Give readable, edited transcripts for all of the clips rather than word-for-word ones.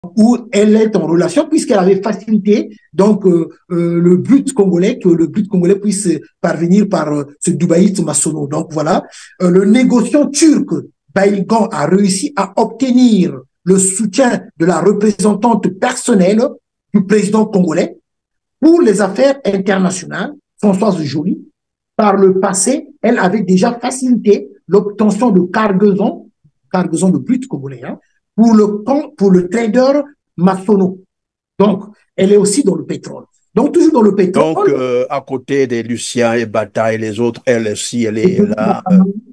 où elle est en relation puisqu'elle avait facilité donc le but congolais, que le but congolais puisse parvenir par ce Dubaït Massono. Donc voilà, le négociant turc Baïgan a réussi à obtenir le soutien de la représentante personnelle du président congolais pour les affaires internationales, Françoise Joly. Par le passé, elle avait déjà facilité l'obtention de cargaison de brut congolais, hein, pour le trader Massono. Donc, elle est aussi dans le pétrole. Donc, toujours dans le Donc, pétrole, à côté des Lucien et Bata et les autres, elle aussi, elle est là,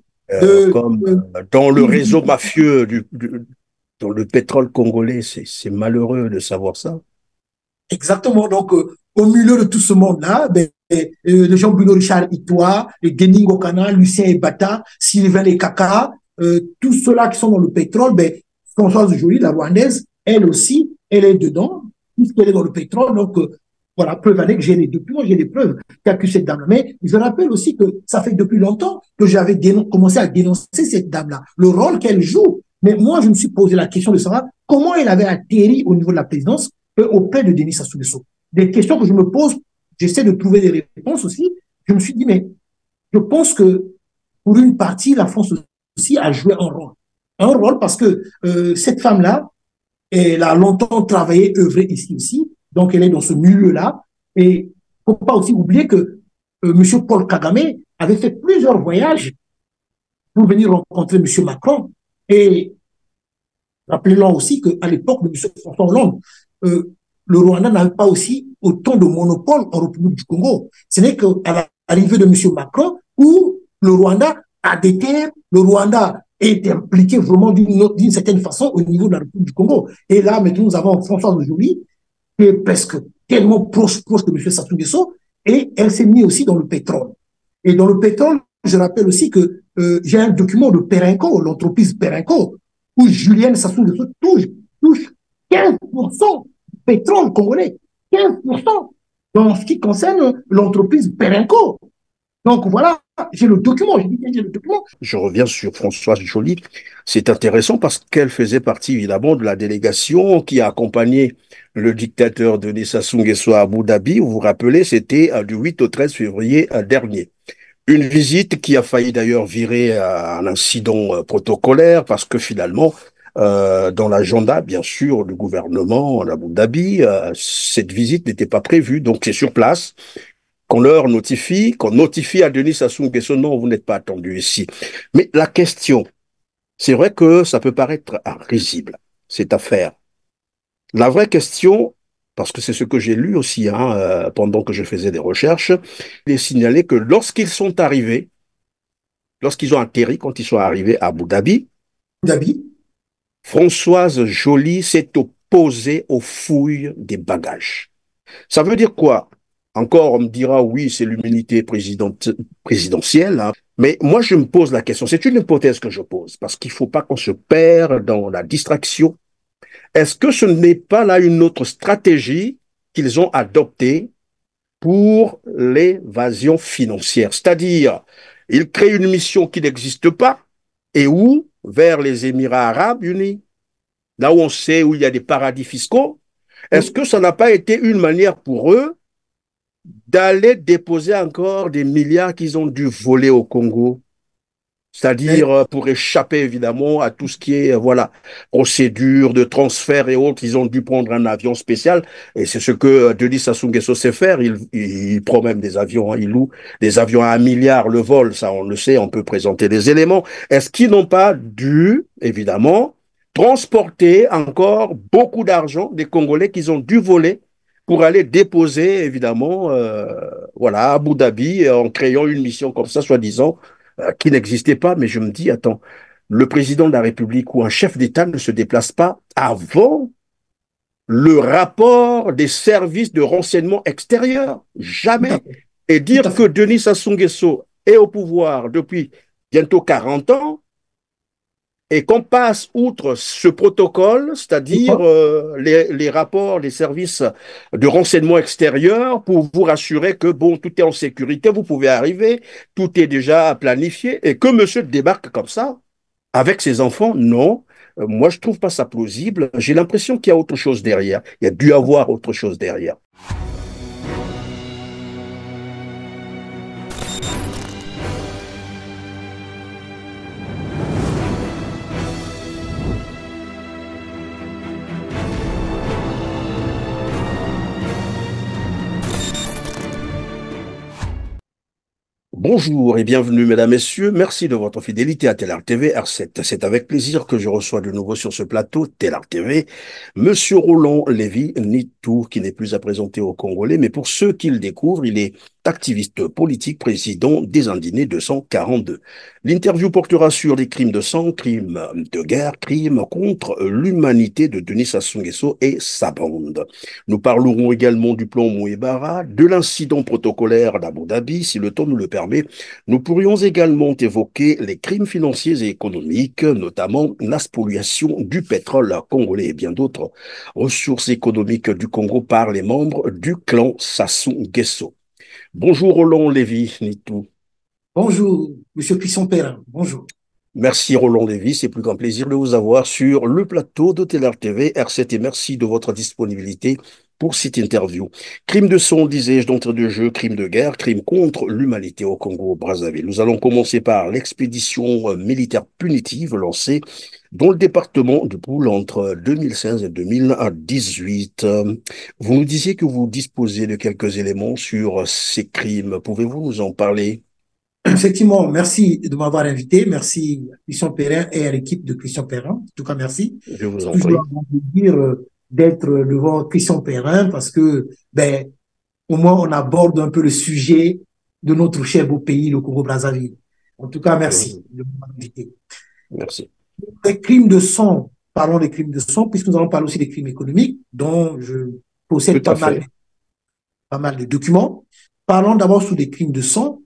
de, comme de, dans le réseau mafieux dans le pétrole congolais. C'est malheureux de savoir ça. exactement. Donc, au milieu de tout ce monde-là, ben, les Jean-Bruno Richard Itoa, les Denis Ngokana, Lucien Ebata, Sylvain Lekaka, tous ceux-là qui sont dans le pétrole, ben, Françoise Joly, la Rwandaise, elle aussi, elle est dedans, puisqu'elle est dans le pétrole. Donc, voilà, preuve avec, j'ai les documents, j'ai les preuves qu'accuse cette dame-là. Mais je rappelle aussi que ça fait depuis longtemps que j'avais commencé à dénoncer cette dame-là, le rôle qu'elle joue. Mais moi, je me suis posé la question de savoir comment elle avait atterri au niveau de la présidence auprès de Denis Sassou Nguesso. Des questions que je me pose, j'essaie de trouver des réponses aussi. Je me suis dit, mais je pense que pour une partie, la France aussi a joué un rôle. Un rôle parce que cette femme-là, elle a longtemps travaillé, œuvré ici aussi, donc elle est dans ce milieu-là. Et il ne faut pas aussi oublier que M. Paul Kagame avait fait plusieurs voyages pour venir rencontrer M. Macron. Et rappelons aussi qu'à l'époque de M. François Hollande, le Rwanda n'avait pas aussi autant de monopole en République du Congo. Ce n'est qu'à l'arrivée de M. Macron où le Rwanda a des terres, le Rwanda est impliqué vraiment d'une certaine façon au niveau de la République du Congo. Et là, maintenant, nous avons François Joly, qui est presque tellement proche de M. Sassou Nguesso, et elle s'est mise aussi dans le pétrole. Et dans le pétrole, je rappelle aussi que j'ai un document de Perenco, l'entreprise Perenco, où Julienne Sassou Nguesso touche 15% du pétrole congolais. 15% dans ce qui concerne l'entreprise Perenco. Donc voilà, j'ai le document, j'ai le document. Je reviens sur Françoise Joly. C'est intéressant parce qu'elle faisait partie évidemment de la délégation qui a accompagné le dictateur Denis Sassou Nguesso à Abu Dhabi. Vous vous rappelez, c'était du 8 au 13 février dernier. Une visite qui a failli d'ailleurs virer à un incident protocolaire parce que finalement, dans l'agenda, bien sûr, du gouvernement à Abu Dhabi, cette visite n'était pas prévue. Donc c'est sur place qu'on leur notifie, qu'on notifie à Denis Sassou Nguesso, non, vous n'êtes pas attendu ici. Mais la question, c'est vrai que ça peut paraître risible, cette affaire. La vraie question, parce que c'est ce que j'ai lu aussi pendant que je faisais des recherches, il est signalé que lorsqu'ils ont atterri, quand ils sont arrivés à Abu Dhabi, Dhabi. Françoise Joly s'est opposée aux fouilles des bagages. Ça veut dire quoi? Encore, on me dira, oui, c'est l'immunité présidentielle, hein. Mais moi, je me pose la question. C'est une hypothèse que je pose, parce qu'il ne faut pas qu'on se perde dans la distraction. Est-ce que ce n'est pas là une autre stratégie qu'ils ont adoptée pour l'évasion financière? C'est-à-dire, ils créent une mission qui n'existe pas, et où? Vers les Émirats arabes unis, là où on sait où il y a des paradis fiscaux. Est-ce que ça n'a pas été une manière pour eux d'aller déposer encore des milliards qu'ils ont dû voler au Congo? C'est-à-dire pour échapper évidemment à tout ce qui est voilà procédure de transfert et autres, ils ont dû prendre un avion spécial et c'est ce que Denis Sassou Nguesso sait faire. Il prend même des avions, hein, il loue des avions à 1 milliard le vol, ça on le sait, on peut présenter des éléments. Est-ce qu'ils n'ont pas dû évidemment transporter encore beaucoup d'argent des Congolais qu'ils ont dû voler pour aller déposer évidemment voilà à Abu Dhabi en créant une mission comme ça soi-disant qui n'existait pas, mais je me dis, attends, le président de la République ou un chef d'État ne se déplace pas avant le rapport des services de renseignement extérieur. Tout à Jamais. fait. Et Tout dire à que fait. Denis Sassou Nguesso est au pouvoir depuis bientôt 40 ans, et qu'on passe outre ce protocole, c'est-à-dire les rapports des services de renseignement extérieur pour vous rassurer que bon, tout est en sécurité, vous pouvez arriver, tout est déjà planifié et que monsieur débarque comme ça avec ses enfants, non. Moi, je trouve pas ça plausible. J'ai l'impression qu'il y a autre chose derrière. Il y a dû avoir autre chose derrière. Bonjour et bienvenue, mesdames, messieurs. Merci de votre fidélité à Telar TV R7. C'est avec plaisir que je reçois de nouveau sur ce plateau Telar TV Monsieur Roland Lévy Nitou, qui n'est plus à présenter aux Congolais, mais pour ceux qui le découvrent, il est activiste politique, président des Indignés 242. L'interview portera sur les crimes de sang, crimes de guerre, crimes contre l'humanité de Denis Sassou Nguesso et sa bande. Nous parlerons également du plan Mouébara, de l'incident protocolaire d'Abu Dhabi, si le temps nous le permet. Nous pourrions également évoquer les crimes financiers et économiques, notamment la spoliation du pétrole congolais et bien d'autres ressources économiques du Congo par les membres du clan Sassou Nguesso. Bonjour Roland Lévy Nitou. Bonjour, Monsieur Clisson-Perrin. Bonjour. Merci Roland Lévy, c'est plus qu'un plaisir de vous avoir sur le plateau de Telar TV R7 et merci de votre disponibilité pour cette interview. Crime de sang, disais-je d'entrée de jeu, crime de guerre, crime contre l'humanité au Congo-Brazzaville. Nous allons commencer par l'expédition militaire punitive lancée dans le département du Poul entre 2016 et 2018. Vous nous disiez que vous disposez de quelques éléments sur ces crimes. Pouvez-vous nous en parler? Effectivement, merci de m'avoir invité. Merci à Christian Perrin et à l'équipe de Christian Perrin. En tout cas, merci. Je vous C'est en toujours prie. un bon plaisir d'être devant Christian Perrin parce que, au moins, on aborde un peu le sujet de notre cher beau pays, le Congo-Brazzaville. En tout cas, merci de m'avoir invité. Merci. Les crimes de sang, parlons des crimes de sang, puisque nous allons parler aussi des crimes économiques, dont je possède Tout à fait. pas mal de documents. Parlons d'abord sur des crimes de sang.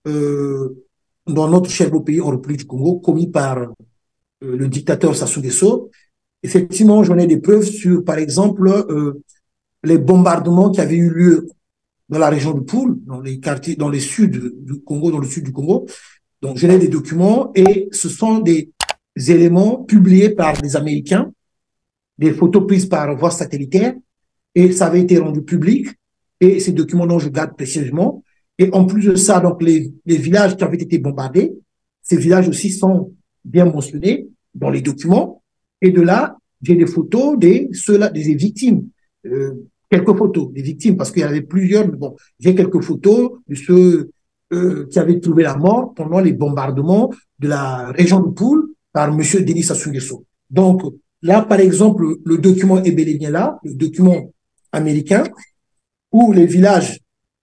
Dans notre cher beau pays en République du Congo, commis par le dictateur Sassou Nguesso. Effectivement, j'en ai des preuves sur, par exemple, les bombardements qui avaient eu lieu dans la région du Poul, dans les quartiers, dans le sud du Congo, dans le sud du Congo. Donc, je n'ai des documents et ce sont des éléments publiés par des Américains, des photos prises par voie satellitaire et ça avait été rendu public et ces documents dont je garde précieusement. Et en plus de ça, donc les villages qui avaient été bombardés, ces villages aussi sont bien mentionnés dans les documents. Et de là, j'ai des photos des victimes. Quelques photos des victimes, parce qu'il y en avait plusieurs. Mais bon, j'ai quelques photos de ceux qui avaient trouvé la mort pendant les bombardements de la région du Poul par M. Denis Sassou Nguesso. Donc là, par exemple, le document est bel et bien là, le document américain, où les villages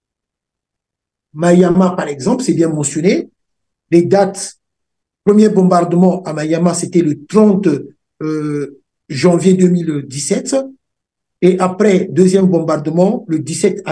Mayama, par exemple, c'est bien mentionné. Les dates, premier bombardement à Mayama, c'était le 30 janvier 2017. Et après, deuxième bombardement, le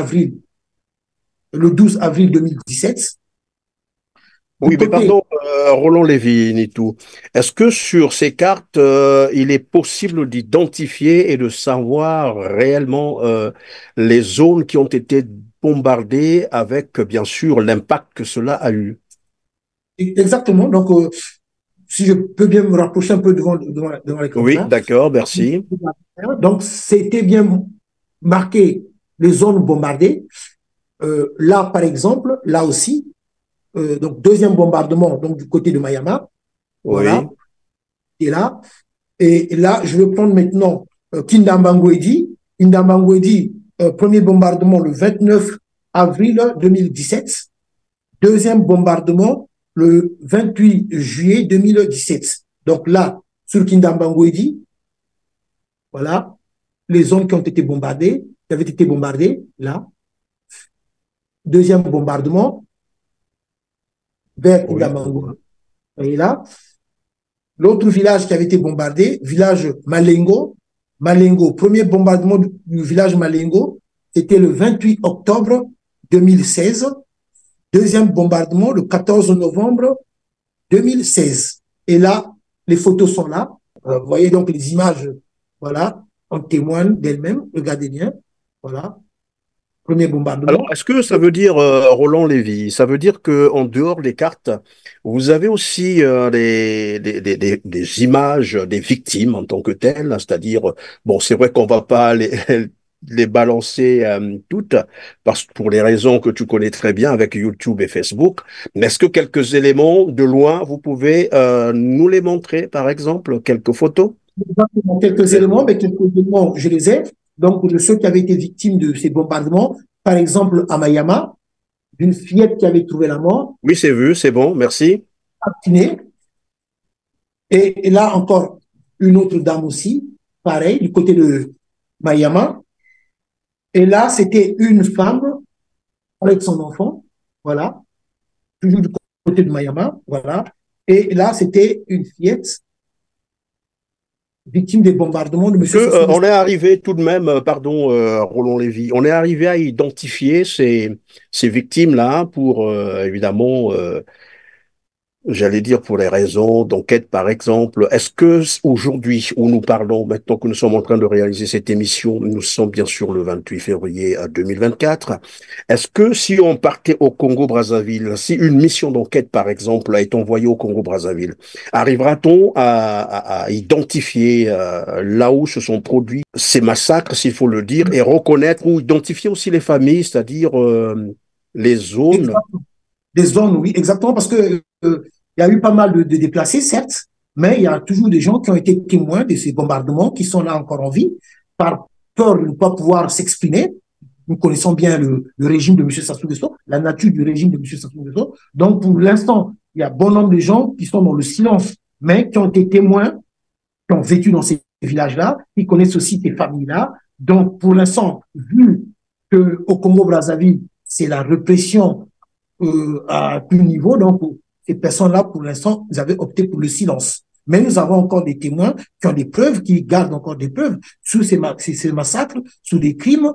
12 avril 2017. Oui, mais pardon, Roland Lévy Nitou. Est-ce que sur ces cartes, il est possible d'identifier et de savoir réellement les zones qui ont été bombardées avec, bien sûr, l'impact que cela a eu? Exactement. Donc, si je peux bien me rapprocher un peu devant l'écran. Oui, d'accord, merci. Donc, c'était bien marqué les zones bombardées. Là, par exemple, là aussi, donc deuxième bombardement donc du côté de Mayama. Voilà. Oui. Et là, je vais prendre maintenant Kindambangwedi. Kindambangwedi, premier bombardement le 29 avril 2017. Deuxième bombardement le 28 juillet 2017. Donc là, sur Kindambangwedi, voilà, les zones qui ont été bombardées, qui avaient été bombardées, là. Deuxième bombardement vers Kindambangwedi. Et là, l'autre village qui avait été bombardé, village Malengo. Malengo, premier bombardement du village Malengo, c'était le 28 octobre 2016. Deuxième bombardement le 14 novembre 2016. Et là, les photos sont là. Vous voyez donc les images, voilà, en témoignent d'elles-mêmes. Regardez bien, voilà. premier Alors, bombardement. est-ce que ça veut dire, Roland Lévy, ça veut dire que en dehors des cartes, vous avez aussi des images des victimes en tant que telles, c'est-à-dire, bon, c'est vrai qu'on va pas les balancer toutes, parce pour les raisons que tu connais très bien avec YouTube et Facebook, mais est-ce que quelques éléments de loin, vous pouvez nous les montrer, par exemple, quelques photos? Exactement, quelques éléments, mais quelques éléments, je les ai. Donc, de ceux qui avaient été victimes de ces bombardements, par exemple, à Mayama, d'une fillette qui avait trouvé la mort, Oui, c'est vu, c'est bon, merci. assassinée. Et là encore, une autre dame aussi, pareil, du côté de Mayama. Et là, c'était une femme avec son enfant, voilà, toujours du côté de Mayama, voilà. Et là, c'était une fillette victime des bombardements de M. Que, Sassou on Nguesso. est arrivé tout de même, pardon, Roland Lévy, on est arrivé à identifier ces victimes-là pour, évidemment, j'allais dire pour les raisons d'enquête, par exemple. Est-ce que aujourd'hui, où nous parlons, maintenant que nous sommes en train de réaliser cette émission, nous sommes bien sûr le 28 février 2024, est-ce que si on partait au Congo-Brazzaville, si une mission d'enquête, par exemple, est envoyée au Congo-Brazzaville, arrivera-t-on à identifier là où se sont produits ces massacres, s'il faut le dire, et reconnaître ou identifier aussi les familles, c'est-à-dire les zones? Des zones, oui, exactement, parce que il y a eu pas mal de déplacés, certes, mais il y a toujours des gens qui ont été témoins de ces bombardements, qui sont là encore en vie, par peur de ne pas pouvoir s'exprimer. Nous connaissons bien le régime de M. Sassou Nguesso, la nature du régime de M. Sassou Nguesso. Donc, pour l'instant, il y a bon nombre de gens qui sont dans le silence, mais qui ont été témoins, qui ont vécu dans ces villages-là, qui connaissent aussi ces familles-là. Donc, pour l'instant, vu qu'au Congo-Brazzaville, c'est la répression à tout niveau. Donc, ces personnes-là, pour l'instant, ils avaient opté pour le silence. Mais nous avons encore des témoins qui ont des preuves, qui gardent encore des preuves sur ces massacres, sur des crimes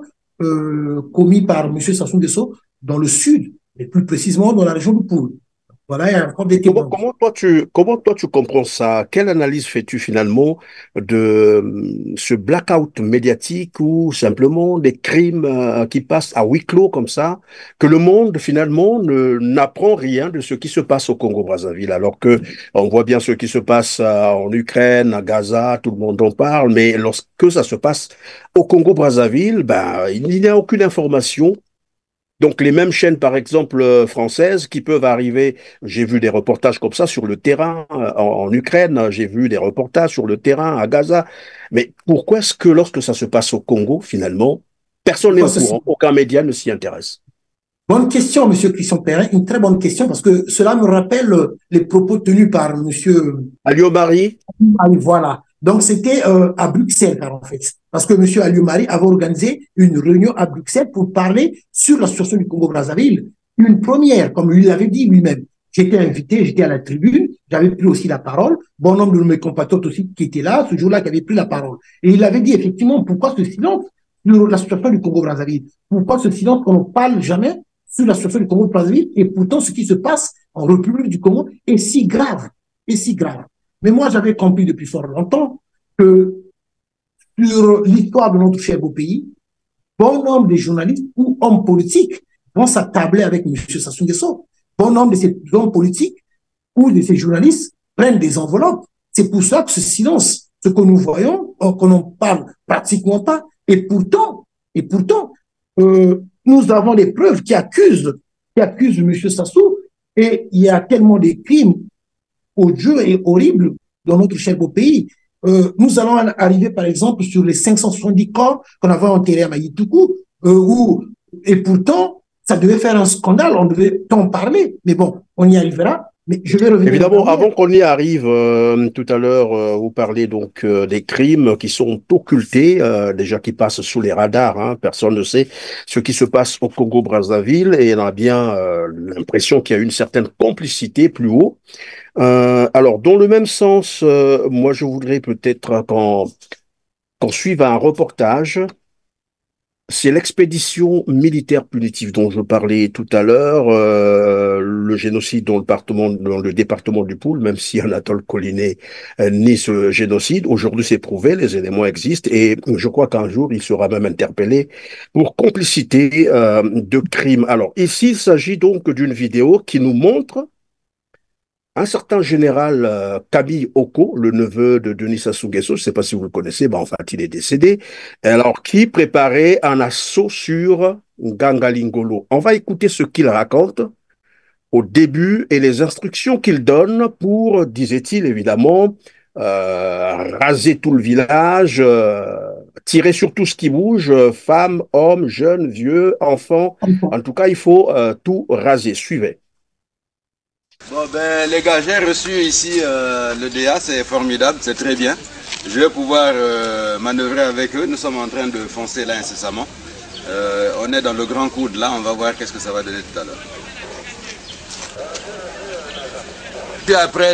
commis par M. Sassou Nguesso dans le sud, et plus précisément dans la région du Poul. Voilà, il y a encore des témoins. Comment toi tu comprends ça? Quelle analyse fais-tu finalement de ce blackout médiatique ou simplement des crimes qui passent à huis clos comme ça, que le monde finalement n'apprend rien de ce qui se passe au Congo-Brazzaville, alors que on voit bien ce qui se passe en Ukraine, à Gaza, tout le monde en parle, mais lorsque ça se passe au Congo-Brazzaville, ben, il n'y a aucune information. Donc les mêmes chaînes, par exemple, françaises, qui peuvent arriver, j'ai vu des reportages comme ça sur le terrain en Ukraine, j'ai vu des reportages sur le terrain à Gaza. Mais pourquoi est-ce que lorsque ça se passe au Congo, finalement, personne n'est Pourquoi au ceci? courant, aucun média ne s'y intéresse? Bonne question, Monsieur Christian Perrin, une très bonne question, parce que cela me rappelle les propos tenus par Monsieur. Alio Marie, Ah oui, voilà. Donc, c'était à Bruxelles, en fait. Parce que M. Aliou-Marie avait organisé une réunion à Bruxelles pour parler sur la situation du Congo-Brazzaville. Une première, comme lui l'avait dit lui-même. J'étais invité, j'étais à la tribune, j'avais pris aussi la parole. Bon nombre de mes compatriotes aussi qui étaient là, ce jour-là, qui avaient pris la parole. Et il avait dit effectivement, pourquoi ce silence sur la situation du Congo-Brazzaville? Pourquoi ce silence qu'on ne parle jamais sur la situation du Congo-Brazzaville? Et pourtant, ce qui se passe en République du Congo est si grave, est si grave. Mais moi, j'avais compris depuis fort longtemps que sur l'histoire de notre cher beau pays, bon nombre de journalistes ou hommes politiques vont s'attabler avec M. Sassou Nguesso. Bon nombre de ces hommes politiques ou de ces journalistes prennent des enveloppes. C'est pour ça que ce silence, ce que nous voyons, qu'on n'en parle pratiquement pas, et pourtant, nous avons des preuves qui accusent M. Sassou, et il y a tellement de crimes odieux et horribles dans notre cher beau pays. Nous allons arriver, par exemple, sur les 570 corps qu'on avait enterrés à Maïtoukou, et pourtant, ça devait faire un scandale, on devait en parler. Mais bon, on y arrivera. Mais je vais revenir en évidemment, arrière. avant qu'on y arrive, tout à l'heure, vous parlez donc des crimes qui sont occultés, déjà qui passent sous les radars. Hein, personne ne sait ce qui se passe au Congo-Brazzaville et on a bien l'impression qu'il y a une certaine complicité plus haut. Alors, dans le même sens, moi, je voudrais peut-être qu'on suive un reportage c'est l'expédition militaire punitive dont je parlais tout à l'heure, le génocide dans le département du Poul, même si Anatole Collinet nie ce génocide. Aujourd'hui, c'est prouvé, les éléments existent et je crois qu'un jour, il sera même interpellé pour complicité de crimes. Alors ici, il s'agit donc d'une vidéo qui nous montre un certain général Kabi Oko, le neveu de Denis Sassou Nguesso, je ne sais pas si vous le connaissez, en fait, il est décédé, alors qui préparait un assaut sur Gangalingolo. On va écouter ce qu'il raconte au début et les instructions qu'il donne pour, disait-il évidemment, raser tout le village, tirer sur tout ce qui bouge, femmes, hommes, jeunes, vieux, enfants. En tout cas, il faut tout raser. Suivez. Bon ben les gars, j'ai reçu ici le DA, c'est formidable, c'est très bien. Je vais pouvoir manœuvrer avec eux, nous sommes en train de foncer là incessamment. On est dans le grand coude là, on va voir qu'est-ce que ça va donner tout à l'heure. Puis après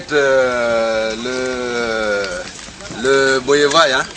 le Boyevaï, hein.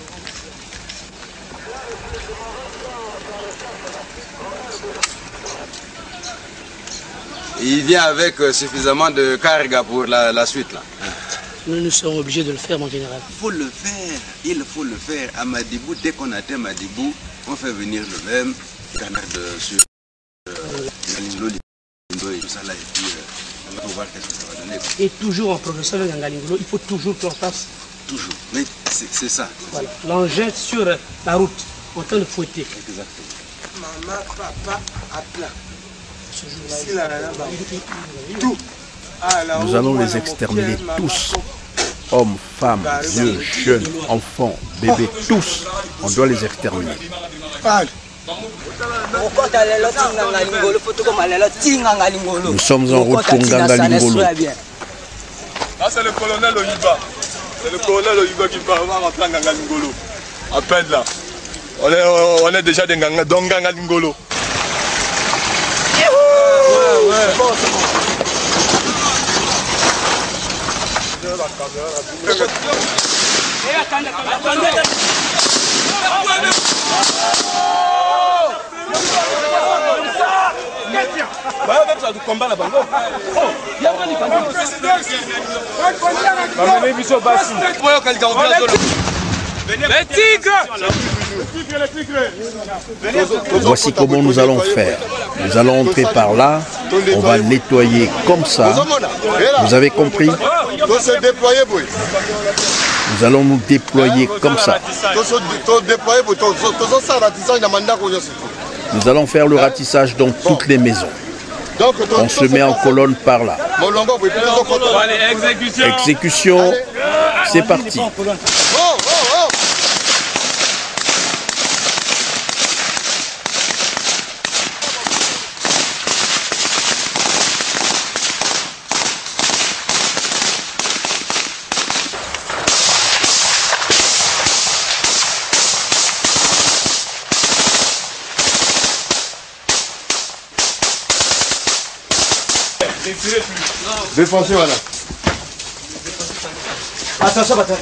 Il vient avec suffisamment de carga pour la suite là. Nous serons obligés de le faire, mon général. Il faut le faire, il faut le faire. À Madibou, dès qu'on atteint Madibou, on fait venir le même canard sur Ngalingolo, et tout ça là, et puis on va voir qu'est-ce que ça va donner. Et toujours en progressant vers Ngalingolo, il faut toujours qu'on fasse. Toujours, mais c'est ça. Voilà, l'engin sur la route, en train de fouetter. Exactement. Maman, papa, à plat. Nous allons les exterminer tous, hommes, femmes, vieux, jeunes, enfants, bébés, tous. On doit les exterminer. Nous sommes en route pour Ngangalingolo. Là, c'est le colonel Oyiba. C'est le colonel Oyiba qui va rentrer à Ngangalingolo. À peine là. On est déjà dans Ngangalingolo. C'est bon, c'est bon. Voici comment nous allons faire. Nous allons entrer par là, on va nettoyer comme ça. Vous avez compris? Nous allons nous déployer comme ça. Nous allons faire le ratissage dans toutes les maisons. On se met en colonne par là. Exécution, c'est parti. Défoncez, voilà. Attention, attention.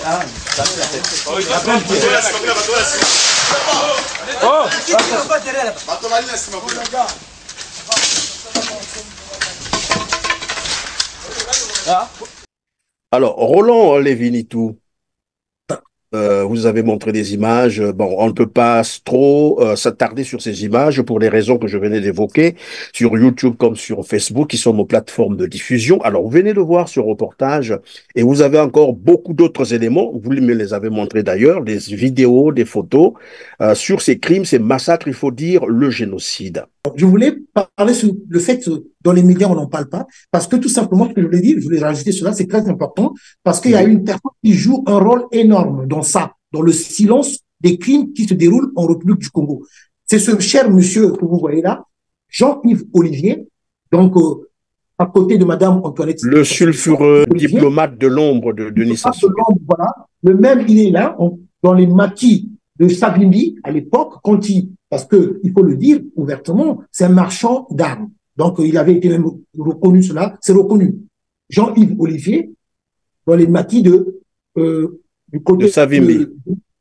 Alors, Roland Lévinitou, vous avez montré des images. Bon, on ne peut pas trop s'attarder sur ces images pour les raisons que je venais d'évoquer sur YouTube comme sur Facebook, qui sont nos plateformes de diffusion. Alors, vous venez de voir ce reportage et vous avez encore beaucoup d'autres éléments. Vous me les avez montrés d'ailleurs, des vidéos, des photos sur ces crimes, ces massacres, il faut dire le génocide. Je voulais parler sur le fait que dans les médias, on n'en parle pas, parce que tout simplement, ce que je voulais dire, je voulais rajouter cela, c'est très important, parce qu'il y a une personne qui joue un rôle énorme dans ça, dans le silence des crimes qui se déroulent en République du Congo. C'est ce cher monsieur que vous voyez là, Jean-Yves Olivier, donc à côté de Madame Antoinette. Le sulfureux diplomate de l'ombre de Denis Sassou. Voilà. Le même, il est là, dans les maquis de Savimbi, à l'époque, quand parce que, il faut le dire ouvertement, c'est un marchand d'armes. Donc, il avait été même reconnu cela, c'est reconnu. Jean-Yves Olivier, dans les maquis du côté de Savimbi.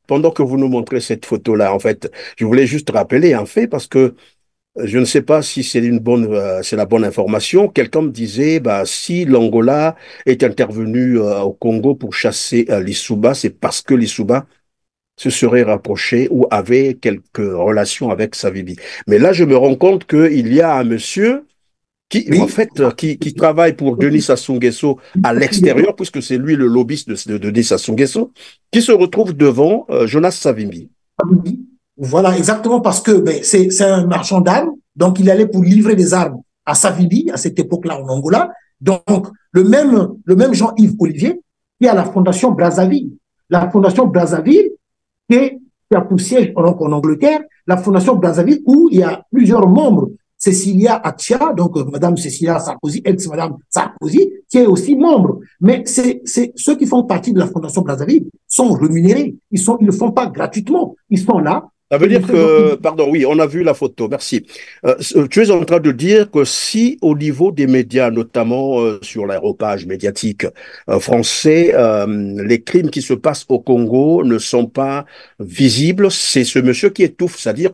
pendant que vous nous montrez cette photo-là, en fait, je voulais juste rappeler un fait parce que je ne sais pas si c'est c'est la bonne information. Quelqu'un me disait, bah, si l'Angola est intervenu au Congo pour chasser l'Issouba, c'est parce que l'Issouba se serait rapproché ou avait quelques relations avec Savimbi. Mais là, je me rends compte qu'il y a un monsieur qui, en Oui, fait, qui travaille pour Denis Sassou Nguesso à l'extérieur, puisque c'est lui le lobbyiste de Denis Sassou Nguesso, qui se retrouve devant Jonas Savimbi. voilà, exactement, parce que ben, c'est un marchand d'armes, donc il allait pour livrer des armes à Savimbi, à cette époque-là en Angola. Donc, le même Jean-Yves Olivier, qui est à la Fondation Brazzaville. La Fondation Brazzaville, qui a pour siège donc, en Angleterre, la Fondation Brazzaville, où il y a plusieurs membres. Cécilia Achia, donc Madame Cécilia Sarkozy, ex-Madame Sarkozy, qui est aussi membre. Mais ceux qui font partie de la Fondation Brazzaville sont rémunérés. Ils ne le font pas gratuitement. Ils sont là. Ça veut dire que, pardon, oui, on a vu la photo, merci. Tu es en train de dire que si au niveau des médias, notamment sur l'aéropage médiatique français, les crimes qui se passent au Congo ne sont pas visibles, c'est ce monsieur qui étouffe, c'est-à-dire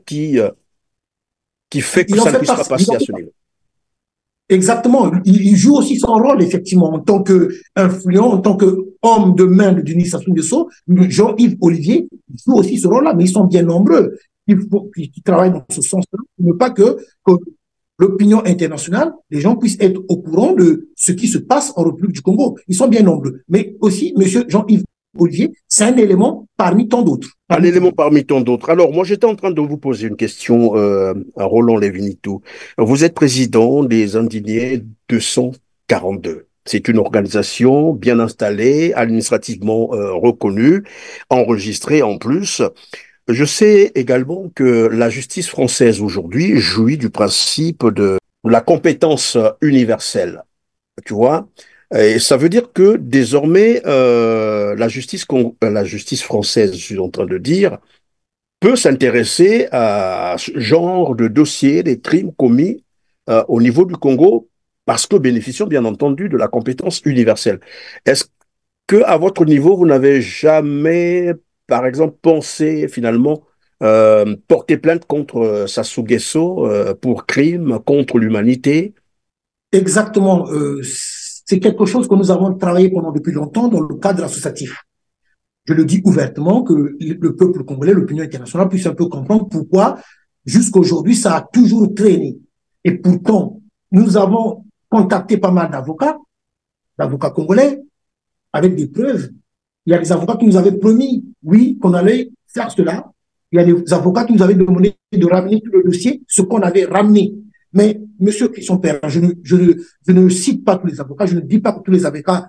qui fait que ça ne puisse pas passer à ce niveau. Exactement. Il joue aussi son rôle, effectivement, en tant qu'influent, en tant qu'homme de main de Denis Sassou Nguesso. Jean-Yves Olivier joue aussi ce rôle-là, mais ils sont bien nombreux qui travaillent dans ce sens-là. Il ne veut pas que l'opinion internationale, les gens puissent être au courant de ce qui se passe en République du Congo. Ils sont bien nombreux. Mais aussi, monsieur Jean-Yves Olivier, c'est un élément parmi tant d'autres. Un élément parmi tant d'autres. Alors, moi, j'étais en train de vous poser une question à Roland Lévinitou. Vous êtes président des Indignés 242. C'est une organisation bien installée, administrativement reconnue, enregistrée en plus. Je sais également que la justice française aujourd'hui jouit du principe de la compétence universelle. Tu vois? Et ça veut dire que désormais, la justice française, je suis en train de dire, peut s'intéresser à ce genre de dossier, des crimes commis au niveau du Congo, parce que bénéficiant bien entendu de la compétence universelle. Est-ce que à votre niveau, vous n'avez jamais, par exemple, pensé finalement porter plainte contre Sassou Nguesso pour crime contre l'humanité? Exactement. C'est quelque chose que nous avons travaillé pendant depuis longtemps dans le cadre associatif. Je le dis ouvertement, que le peuple congolais, l'opinion internationale puisse un peu comprendre pourquoi jusqu'à aujourd'hui ça a toujours traîné. Et pourtant, nous avons contacté pas mal d'avocats congolais, avec des preuves. Il y a des avocats qui nous avaient promis, oui, qu'on allait faire cela. Il y a des avocats qui nous avaient demandé de ramener tout le dossier, ce qu'on avait ramené. Mais, monsieur Christian Perrin, je ne cite pas tous les avocats, je ne dis pas que tous les avocats...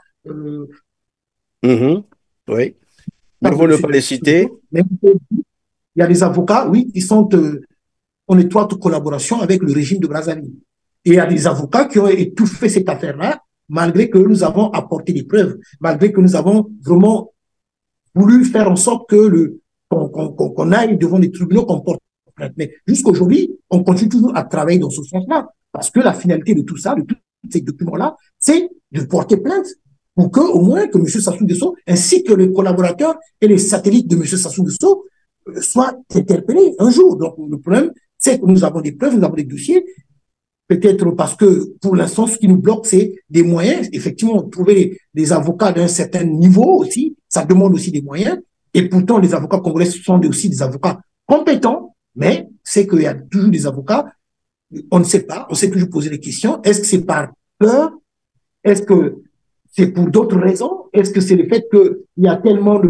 Oui. Mais vous ne pas les citer. Mais il y a des avocats, oui, qui sont en étroite collaboration avec le régime de Brazzaville. Et il y a des avocats qui ont étouffé cette affaire-là, malgré que nous avons apporté des preuves, malgré que nous avons vraiment voulu faire en sorte que qu'on aille devant les tribunaux, qu'on porte plainte. Mais jusqu'aujourd'hui, on continue toujours à travailler dans ce sens-là, parce que la finalité de tout ça, de tous ces documents-là, c'est de porter plainte pour que, au moins, que M. Sassou Nguesso, ainsi que les collaborateurs et les satellites de M. Sassou Nguesso, soient interpellés un jour. Donc, le problème, c'est que nous avons des preuves, nous avons des dossiers, peut-être parce que, pour l'instant, ce qui nous bloque, c'est des moyens. Effectivement, trouver des avocats d'un certain niveau aussi, ça demande aussi des moyens. Et pourtant, les avocats congolais sont aussi des avocats compétents, mais c'est qu'il y a toujours des avocats, on ne sait pas, on s'est toujours posé des questions. Est-ce que c'est par peur? Est-ce que c'est pour d'autres raisons? Est-ce que c'est le fait qu'il y a tellement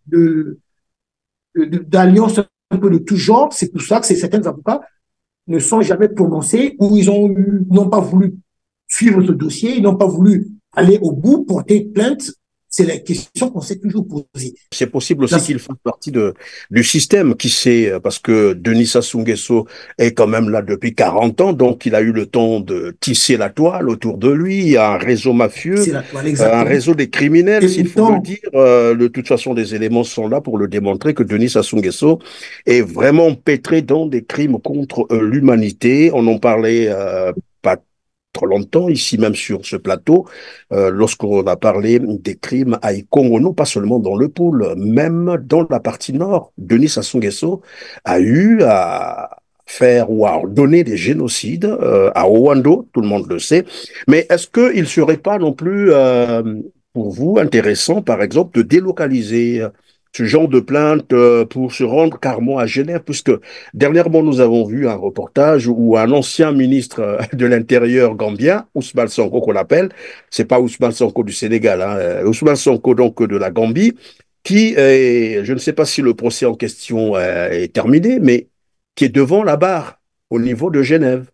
d'alliances un peu de tout genre? C'est pour ça que certains avocats ne sont jamais prononcés ou ils n'ont pas voulu suivre ce dossier, ils n'ont pas voulu aller au bout, porter plainte. C'est la question qu'on s'est toujours posée. C'est possible aussi qu'il fasse partie du système, qui sait, parce que Denis Sassou Nguesso est quand même là depuis 40 ans, donc il a eu le temps de tisser la toile autour de lui. Il y a un réseau mafieux, un réseau des criminels, s'il faut le dire. De toute façon, les éléments sont là pour le démontrer que Denis Sassou Nguesso est vraiment pétré dans des crimes contre l'humanité. On en parlait pas trop longtemps, ici même sur ce plateau, lorsqu'on a parlé des crimes à Ikongo, non pas seulement dans le pôle, même dans la partie nord. Denis Sassou Nguesso a eu à faire ou à ordonner des génocides à Owando, tout le monde le sait. Mais est-ce qu'il ne serait pas non plus, pour vous, intéressant, par exemple, de délocaliser ce genre de plainte pour se rendre carrément à Genève, puisque dernièrement, nous avons vu un reportage où un ancien ministre de l'Intérieur gambien, Ousmane Sonko qu'on appelle, c'est pas Ousmane Sonko du Sénégal, hein, Ousmane Sonko donc de la Gambie, qui, je ne sais pas si le procès en question est terminé, mais qui est devant la barre au niveau de Genève.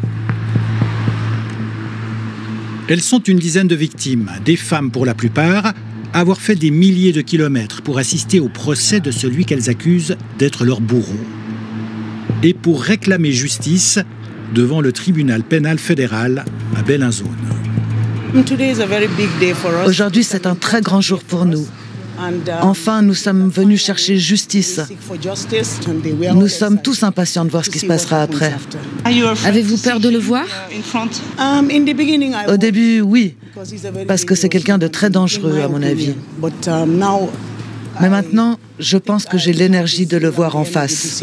Elles sont une dizaine de victimes, des femmes pour la plupart, avoir fait des milliers de kilomètres pour assister au procès de celui qu'elles accusent d'être leur bourreau. Et pour réclamer justice devant le tribunal pénal fédéral à Bellinzone. Aujourd'hui, c'est un très grand jour pour nous. Enfin, nous sommes venus chercher justice. Nous sommes tous impatients de voir ce qui se passera après. Avez-vous peur de le voir? Au début, oui, parce que c'est quelqu'un de très dangereux, à mon avis. Mais maintenant, je pense que j'ai l'énergie de le voir en face.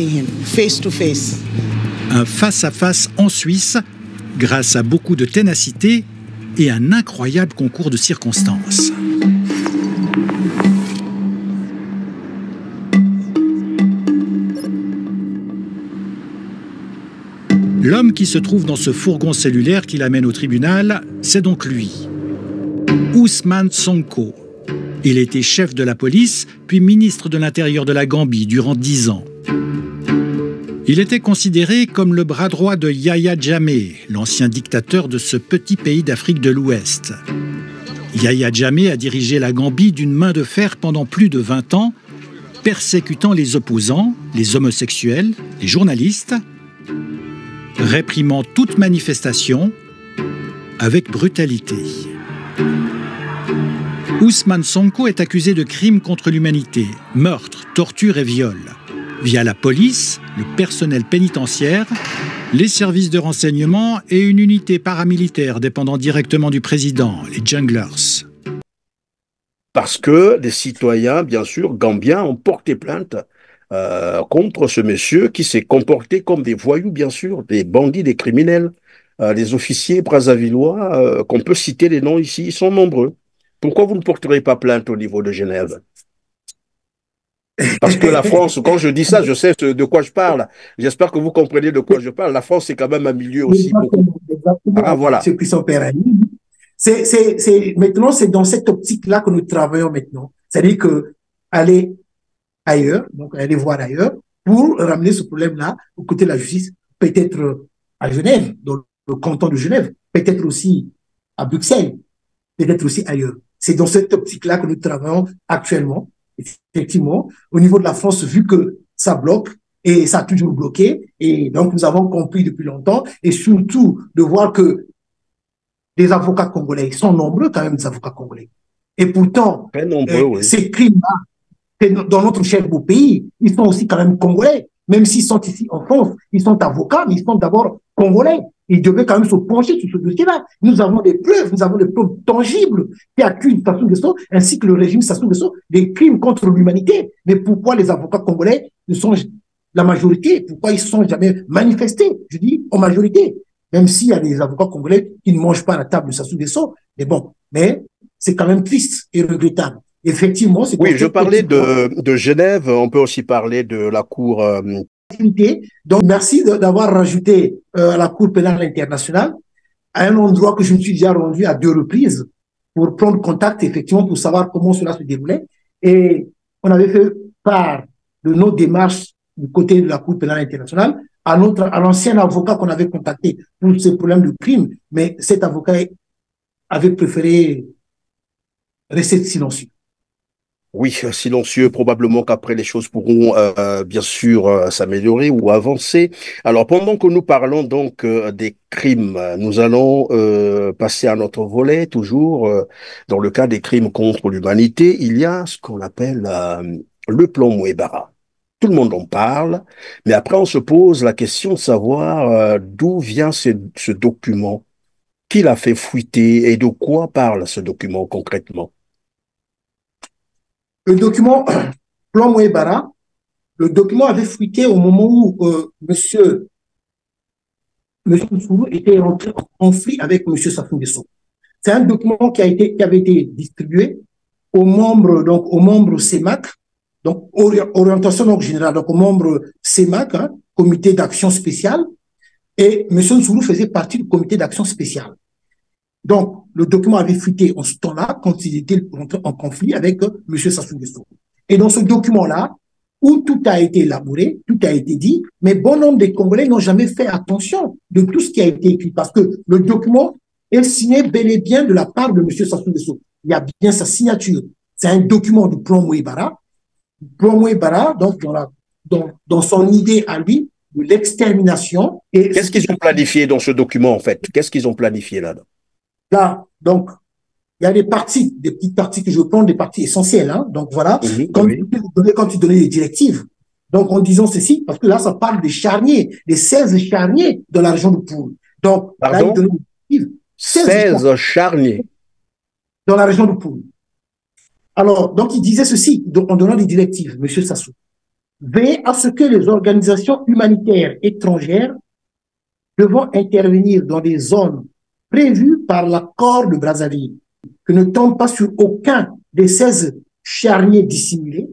Un face-à-face en Suisse, grâce à beaucoup de ténacité et un incroyable concours de circonstances. L'homme qui se trouve dans ce fourgon cellulaire qui l'amène au tribunal, c'est donc lui. Ousmane Sonko. Il était chef de la police, puis ministre de l'Intérieur de la Gambie durant 10 ans. Il était considéré comme le bras droit de Yahya Jammeh, l'ancien dictateur de ce petit pays d'Afrique de l'Ouest. Yahya Jammeh a dirigé la Gambie d'une main de fer pendant plus de 20 ans, persécutant les opposants, les homosexuels, les journalistes, réprimant toute manifestation avec brutalité. Ousmane Sonko est accusé de crimes contre l'humanité, meurtre, torture et viol, via la police, le personnel pénitentiaire, les services de renseignement et une unité paramilitaire dépendant directement du président, les Junglers. Parce que des citoyens, bien sûr, gambiens, ont porté plainte contre ce monsieur qui s'est comporté comme des voyous, bien sûr, des bandits, des criminels. Les officiers brazzavillois, qu'on peut citer les noms ici, ils sont nombreux. Pourquoi vous ne porterez pas plainte au niveau de Genève? Parce que la France, quand je dis ça, je sais de quoi je parle. J'espère que vous comprenez de quoi je parle. La France, c'est quand même un milieu aussi beaucoup. Ah, voilà. Ceux qui sont pérennes. Maintenant, c'est dans cette optique-là que nous travaillons maintenant. C'est-à-dire que aller ailleurs, donc aller voir ailleurs, pour ramener ce problème-là aux côtés de la justice, peut-être à Genève, dans le canton de Genève, peut-être aussi à Bruxelles, peut-être aussi ailleurs. C'est dans cette optique-là que nous travaillons actuellement. Effectivement, au niveau de la France, vu que ça bloque, et ça a toujours bloqué, et donc nous avons compris depuis longtemps, et surtout de voir que les avocats congolais sont nombreux quand même, des avocats congolais. Et pourtant, oui. Ces crimes-là, dans notre cher beau pays, ils sont aussi quand même congolais. Même s'ils sont ici en France, ils sont avocats, mais ils sont d'abord congolais. Ils devaient quand même se pencher sur ce dossier-là. Nous avons des preuves tangibles qui accusent Sassou Nguesso ainsi que le régime Sassou Nguesso des crimes contre l'humanité. Mais pourquoi les avocats congolais ne sont la majorité? Pourquoi ils ne sont jamais manifestés? Je dis en majorité. Même s'il y a des avocats congolais qui ne mangent pas à la table de Sassou Nguesso. Mais bon, c'est quand même triste et regrettable. Effectivement, c'est oui, je parlais de Genève, on peut aussi parler de la Cour. Donc, merci d'avoir rajouté la Cour pénale internationale à un endroit que je me suis déjà rendu à 2 reprises pour prendre contact, effectivement, pour savoir comment cela se déroulait. Et on avait fait part de nos démarches du côté de la Cour pénale internationale à l'ancien avocat qu'on avait contacté pour ces problèmes de crime, mais cet avocat avait préféré rester silencieux. Oui, silencieux, probablement qu'après les choses pourront bien sûr s'améliorer ou avancer. Alors pendant que nous parlons donc des crimes, nous allons passer à notre volet, toujours dans le cas des crimes contre l'humanité, il y a ce qu'on appelle le plan Mouebara. Tout le monde en parle, mais après on se pose la question de savoir d'où vient ce document. qui l'a fait fuiter et de quoi parle ce document concrètement? Le document Plan Mouebara, le document avait fuité au moment où monsieur Nsuru était rentré en conflit avec monsieur Sassou Nguesso. C'est un document qui avait été distribué aux membres CEMAC, donc orientation donc générale, donc aux membres CEMAC, hein, comité d'action spéciale, et M. Nsuru faisait partie du comité d'action spéciale. Donc, le document avait fuité en ce temps-là, quand il était en conflit avec M. Sassou Nguesso. Et dans ce document-là, où tout a été élaboré, tout a été dit, mais bon nombre des Congolais n'ont jamais fait attention de tout ce qui a été écrit, parce que le document est signé bel et bien de la part de M. Sassou Nguesso. Il y a bien sa signature. C'est un document du plan Mouebara. Le plan Mouebara, donc dans son idée à lui, de l'extermination. Qu'est-ce qu'ils ont planifié dans ce document, en fait? Qu'est-ce qu'ils ont planifié là-dedans? Là, donc, il y a des petites parties que je prends, des parties essentielles. Hein. Donc voilà, quand tu donnais les directives, donc en disant ceci, parce que là, ça parle des charniers, des 16 charniers de la région de Poul. Donc, là, il donnait des directives. 16 charniers dans la région de Poul. Alors, donc, il disait ceci, en donnant des directives, M. Sassou. Veillez à ce que les organisations humanitaires étrangères devant intervenir dans des zones prévues par l'accord de Brazzaville, que ne tombent pas sur aucun des 16 charniers dissimulés,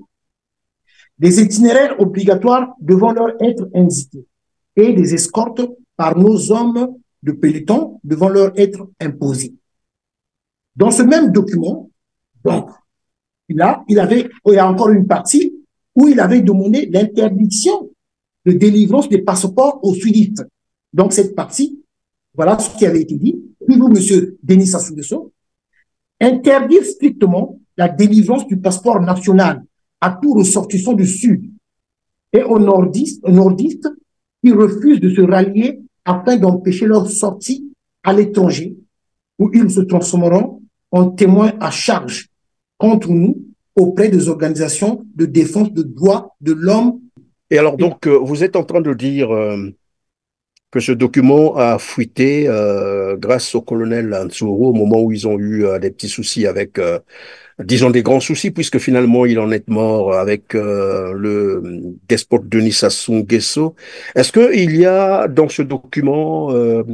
des itinéraires obligatoires devant leur être indiqués et des escortes par nos hommes de peloton devant leur être imposés. Dans ce même document, donc, il y a encore une partie où il avait demandé l'interdiction de délivrance des passeports aux sudistes. Donc, cette partie, voilà ce qui avait été dit. Puis vous, monsieur Denis Sassou Nguesso, interdire strictement la délivrance du passeport national à tout ressortissant du Sud et aux nordistes qui refusent de se rallier afin d'empêcher leur sortie à l'étranger, où ils se transformeront en témoins à charge contre nous auprès des organisations de défense des droits de l'homme. Et alors donc, vous êtes en train de dire que ce document a fuité grâce au colonel Nsuru au moment où ils ont eu des petits soucis avec, disons des grands soucis, puisque finalement il en est mort avec le despote Denis Sassou Nguesso. Est-ce qu'il y a dans ce document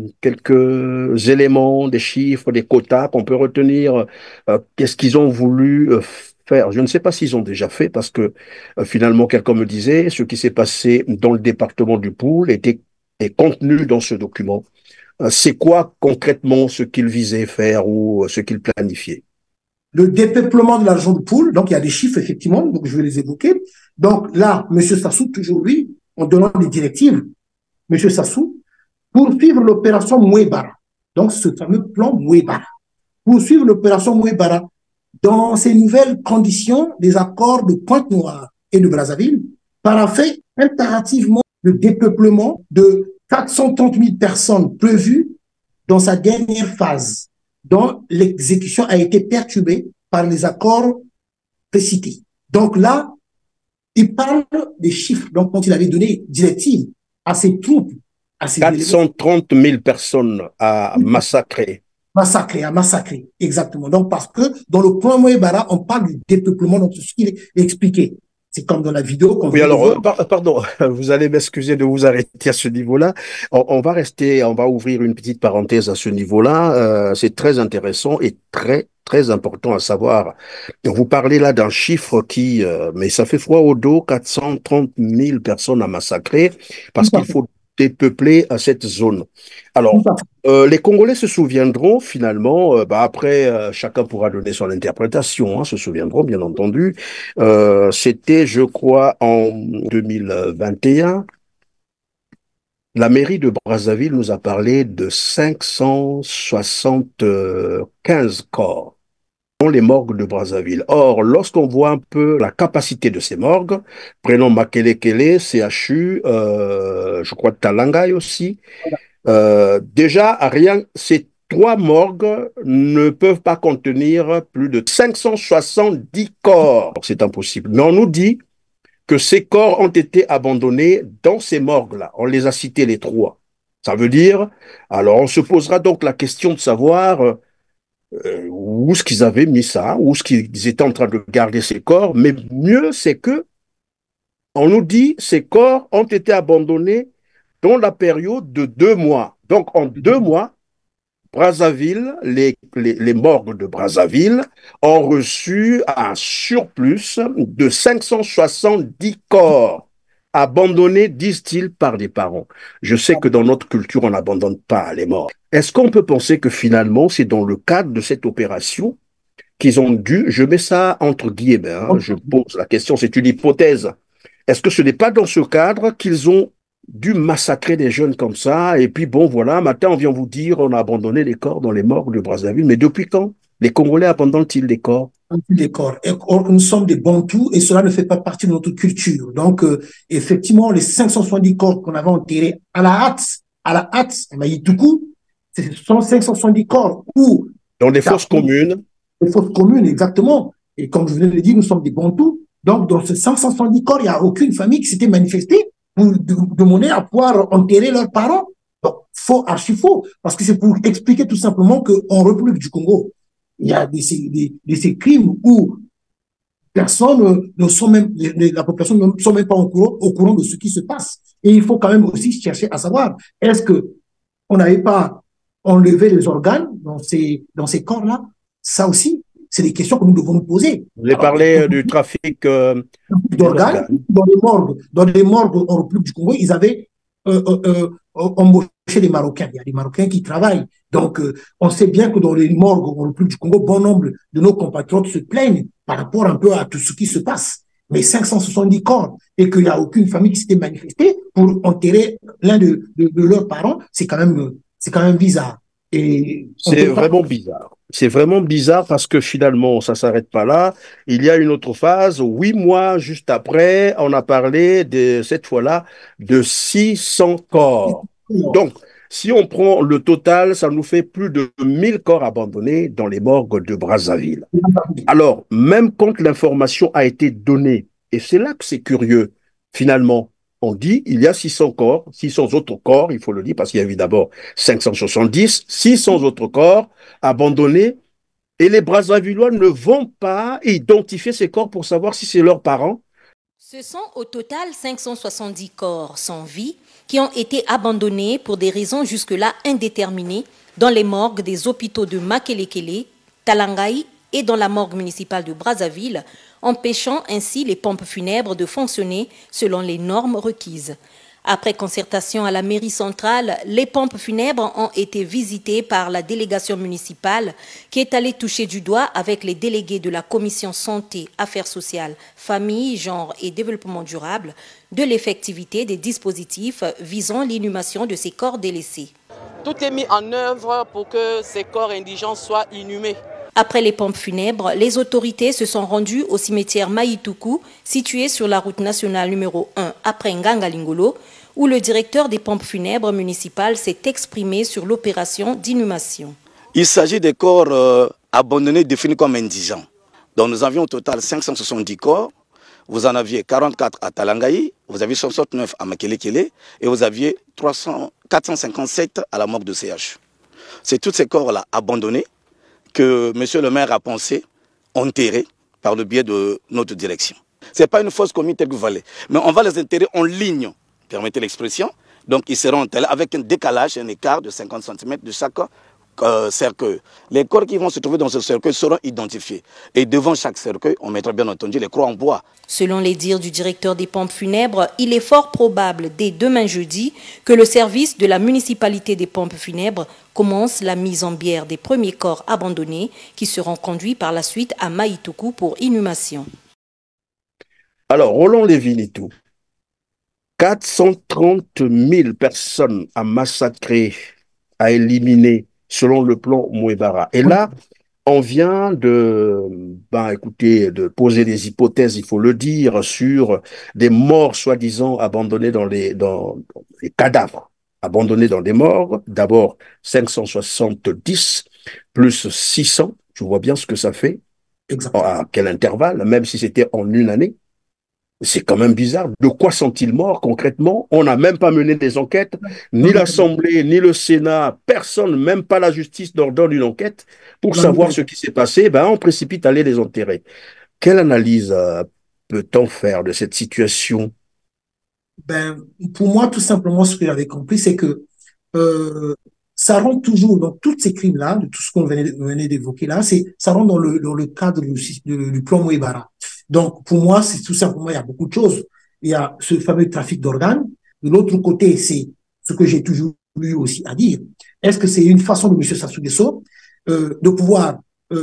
quelques éléments, des chiffres, des quotas qu'on peut retenir? Qu'est-ce qu'ils ont voulu faire? Je ne sais pas s'ils ont déjà fait, parce que finalement quelqu'un me disait ce qui s'est passé dans le département du Poul est contenu dans ce document. C'est quoi concrètement ce qu'ils visaient faire ou ce qu'ils planifiaient? Le dépeuplement de la région de Poul, donc il y a des chiffres effectivement, donc je vais les évoquer. Donc là, M. Sassou, toujours lui, en donnant des directives, M. Sassou, poursuivre l'opération Mouebara, donc ce fameux plan Mouebara, poursuivre l'opération Mouebara dans ces nouvelles conditions des accords de Pointe-Noire et de Brazzaville, parafait impérativement le dépeuplement de 430 000 personnes prévues dans sa dernière phase, dont l'exécution a été perturbée par les accords précités. Donc là, il parle des chiffres, donc quand il avait donné directive à ses troupes, à ses 430 000 personnes à massacrer. À massacrer, exactement. Donc parce que dans le plan Mouebara, on parle du dépeuplement, donc c'est ce qu'il est expliqué. C'est comme dans la vidéo qu'on Oui, alors, pardon, vous allez m'excuser de vous arrêter à ce niveau-là. On va ouvrir une petite parenthèse à ce niveau-là. C'est très intéressant et très important à savoir. Vous parlez là d'un chiffre qui, mais ça fait froid au dos, 430 000 personnes à massacrer, parce qu'il faut dépeupler à cette zone. Alors, les Congolais se souviendront finalement, après, chacun pourra donner son interprétation, se souviendront bien entendu. C'était, je crois, en 2021, la mairie de Brazzaville nous a parlé de 575 corps dans les morgues de Brazzaville. Or, lorsqu'on voit un peu la capacité de ces morgues, prenons Makelekele, CHU, je crois Talangai aussi, déjà, ces 3 morgues ne peuvent pas contenir plus de 570 corps. C'est impossible. Mais on nous dit que ces corps ont été abandonnés dans ces morgues-là. On les a cités les 3. Ça veut dire, alors on se posera donc la question de savoir où est-ce qu'ils avaient mis ça, où est-ce qu'ils étaient en train de garder ces corps, mais mieux c'est que on nous dit ces corps ont été abandonnés dans la période de 2 mois. Donc en 2 mois, Brazzaville, les morgues de Brazzaville ont reçu un surplus de 570 corps abandonnés, disent-ils, par des parents. Je sais que dans notre culture, on n'abandonne pas les morts. Est-ce qu'on peut penser que finalement, c'est dans le cadre de cette opération qu'ils ont dû, je mets ça entre guillemets, hein, je pose la question, c'est une hypothèse. Est-ce que ce n'est pas dans ce cadre qu'ils ont dû massacrer des jeunes comme ça, et puis bon, voilà, maintenant on vient vous dire, on a abandonné les corps dans les morgues de Brazzaville, mais depuis quand les Congolais abandonnent-ils les corps? Les corps. Or, nous sommes des Bantous et cela ne fait pas partie de notre culture. Donc, effectivement, les 570 corps qu'on avait enterrés à la hâte, à Maïtoukou, ce sont 570 corps où... Dans des fosses communes. Des fosses communes, exactement. Et comme je venais de le dire, nous sommes des Bantous. Donc, dans ces 570 corps, il n'y a aucune famille qui s'était manifestée pour demander à pouvoir enterrer leurs parents. Donc, faux, archi faux. Parce que c'est pour expliquer tout simplement qu'en République du Congo, il y a ces crimes où personne ne sont même, la population ne sont même pas au courant de ce qui se passe. Et il faut quand même aussi chercher à savoir, est-ce qu'on n'avait pas enlevé les organes dans ces corps-là? Ça aussi, c'est des questions que nous devons nous poser. Vous avez parlé du trafic d'organes. Dans les morgues en République du Congo, ils avaient embauché des Marocains. Il y a des Marocains qui travaillent. Donc, on sait bien que dans les morgues en République du Congo, bon nombre de nos compatriotes se plaignent par rapport un peu à tout ce qui se passe. Mais 570 corps et qu'il n'y a aucune famille qui s'était manifestée pour enterrer l'un de leurs parents, c'est quand même bizarre. C'est vraiment bizarre. C'est vraiment bizarre parce que finalement, ça ne s'arrête pas là. Il y a une autre phase. 8 mois juste après, on a parlé cette fois-là de 600 corps. Donc, si on prend le total, ça nous fait plus de 1000 corps abandonnés dans les morgues de Brazzaville. Alors, même quand l'information a été donnée, et c'est là que c'est curieux, finalement, on dit il y a 600 corps, 600 autres corps, il faut le dire, parce qu'il y a eu d'abord 570, 600 autres corps abandonnés, et les Brazzavillois ne vont pas identifier ces corps pour savoir si c'est leurs parents. Ce sont au total 570 corps sans vie qui ont été abandonnés pour des raisons jusque-là indéterminées dans les morgues des hôpitaux de Makelekele, Talangaï et dans la morgue municipale de Brazzaville, empêchant ainsi les pompes funèbres de fonctionner selon les normes requises. Après concertation à la mairie centrale, les pompes funèbres ont été visitées par la délégation municipale qui est allée toucher du doigt avec les délégués de la commission santé, affaires sociales, famille, genre et développement durable de l'effectivité des dispositifs visant l'inhumation de ces corps délaissés. Tout est mis en œuvre pour que ces corps indigents soient inhumés. Après les pompes funèbres, les autorités se sont rendues au cimetière Maïtoukou, situé sur la route nationale numéro 1 après Ngangalingolo, où le directeur des pompes funèbres municipales s'est exprimé sur l'opération d'inhumation. Il s'agit des corps abandonnés définis comme indigents. Donc nous avions au total 570 corps. Vous en aviez 44 à Talangaï, vous aviez 69 à Makelekele et vous aviez 457 à la morgue de CH. C'est tous ces corps-là abandonnés que M. le maire a pensé enterrer par le biais de notre direction. Ce n'est pas une fosse commune telle que vous voulez, mais on va les enterrer en ligne, permettez l'expression. Donc ils seront enterrés avec un décalage, un écart de 50 cm de chaque cercueil. Les corps qui vont se trouver dans ce cercueil seront identifiés. Et devant chaque cercueil, on mettra bien entendu les croix en bois. Selon les dires du directeur des pompes funèbres, il est fort probable dès demain jeudi que le service de la municipalité des pompes funèbres commence la mise en bière des premiers corps abandonnés qui seront conduits par la suite à Maïtoukou pour inhumation. Alors, Roland Lévy-Nitou, 430 000 personnes à massacrer, à éliminer selon le plan Mouebara. Et là, on vient de poser des hypothèses, il faut le dire, sur des morts soi-disant abandonnés dans les cadavres, abandonnés dans des morgues. D'abord 570 plus 600, tu vois bien ce que ça fait. Exactement. À quel intervalle, même si c'était en une année. C'est quand même bizarre. De quoi sont-ils morts concrètement? On n'a même pas mené des enquêtes, ni l'Assemblée, ni le Sénat, personne, même pas la justice n'ordonne une enquête pour savoir ce qui s'est passé. Ben, on précipite à aller les enterrer. Quelle analyse peut-on faire de cette situation? Ben, pour moi, tout simplement, ce que j'avais compris, c'est que ça rentre toujours dans tous ces crimes-là, de tout ce qu'on venait d'évoquer là, ça rentre dans le cadre du plan Moïbara. Donc, pour moi, c'est tout simplement, il y a beaucoup de choses. Il y a ce fameux trafic d'organes. De l'autre côté, c'est ce que j'ai toujours eu aussi à dire. Est-ce que c'est une façon de M. Sassou Nguesso de pouvoir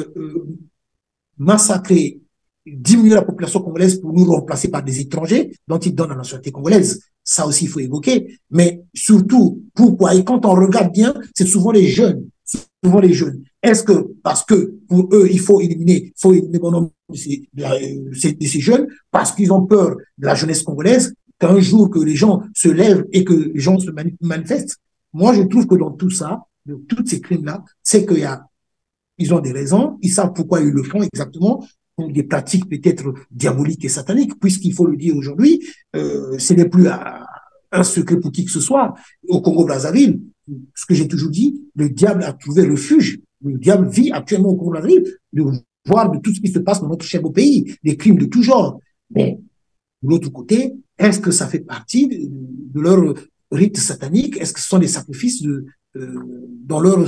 massacrer, diminuer la population congolaise pour nous remplacer par des étrangers dont il donne la nationalité congolaise? Ça aussi, il faut évoquer. Mais surtout, pourquoi? Et quand on regarde bien, c'est souvent les jeunes. Souvent les jeunes. Est-ce que, parce que pour eux, il faut éliminer bon nombre de ces jeunes, parce qu'ils ont peur de la jeunesse congolaise, qu'un jour que les gens se lèvent et que les gens se manifestent? Moi, je trouve que dans tout ça, de tous ces crimes-là, c'est ils ont des raisons, ils savent pourquoi ils le font exactement, pour des pratiques peut-être diaboliques et sataniques, puisqu'il faut le dire aujourd'hui, ce n'est plus un secret pour qui que ce soit. Au Congo-Brazzaville, ce que j'ai toujours dit, le diable a trouvé refuge. Le diable vit actuellement au Congo-Brazzaville, de voir de tout ce qui se passe dans notre cher beau pays, des crimes de tout genre. Mais de l'autre côté, est-ce que ça fait partie de leur rite satanique? Est-ce que ce sont des sacrifices dans leur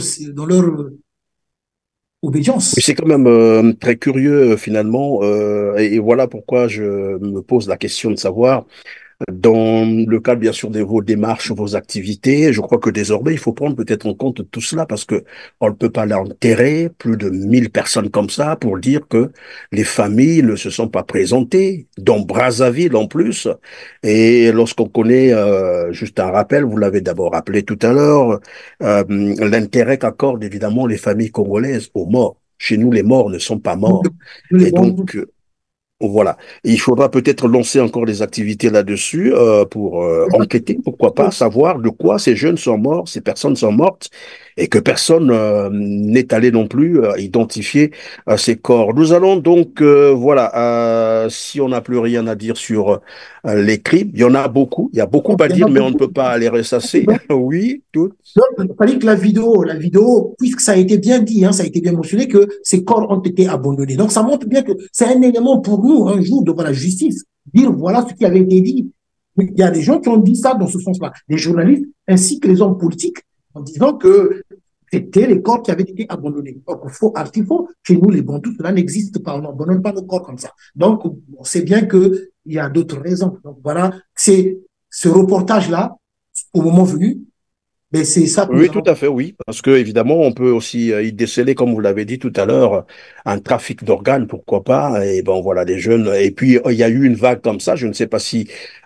obédience? C'est quand même très curieux finalement, et voilà pourquoi je me pose la question de savoir, dans le cadre bien sûr de vos démarches, vos activités, je crois que désormais il faut prendre peut-être en compte tout cela parce que on ne peut pas l'enterrer plus de 1000 personnes comme ça pour dire que les familles ne se sont pas présentées, dont Brazzaville en plus. Et lorsqu'on connaît, juste un rappel, vous l'avez d'abord rappelé tout à l'heure, l'intérêt qu'accordent évidemment les familles congolaises aux morts. Chez nous, les morts ne sont pas morts. Et donc, voilà. Et il faudra peut-être lancer encore des activités là-dessus pour enquêter, pourquoi pas, savoir de quoi ces jeunes sont morts, ces personnes sont mortes, et que personne n'est allé non plus identifier ces corps. Nous allons donc, voilà, si on n'a plus rien à dire sur les crimes, il y en a beaucoup, il y a beaucoup à dire, mais on ne peut pas les ressasser. Oui, tout. Il fallait que la vidéo, puisque ça a été bien dit, hein, ça a été bien mentionné que ces corps ont été abandonnés. Donc ça montre bien que c'est un élément pour nous, un jour, devant la justice, dire voilà ce qui avait été dit. Mais il y a des gens qui ont dit ça dans ce sens-là, des journalistes ainsi que les hommes politiques, en disant que c'était les corps qui avaient été abandonnés. Donc, il faut, chez nous, les bantous, cela n'existe pas. On n'abandonne pas nos corps comme ça. Donc, on sait bien qu'il y a d'autres raisons. Donc, voilà, c'est ce reportage-là, au moment venu, mais c'est ça. Oui, tout à fait, oui. Parce que, évidemment, on peut aussi y déceler, comme vous l'avez dit tout à l'heure, un trafic d'organes, pourquoi pas. Et bon, voilà, des jeunes. Et puis, il y a eu une vague comme ça. Je ne sais pas si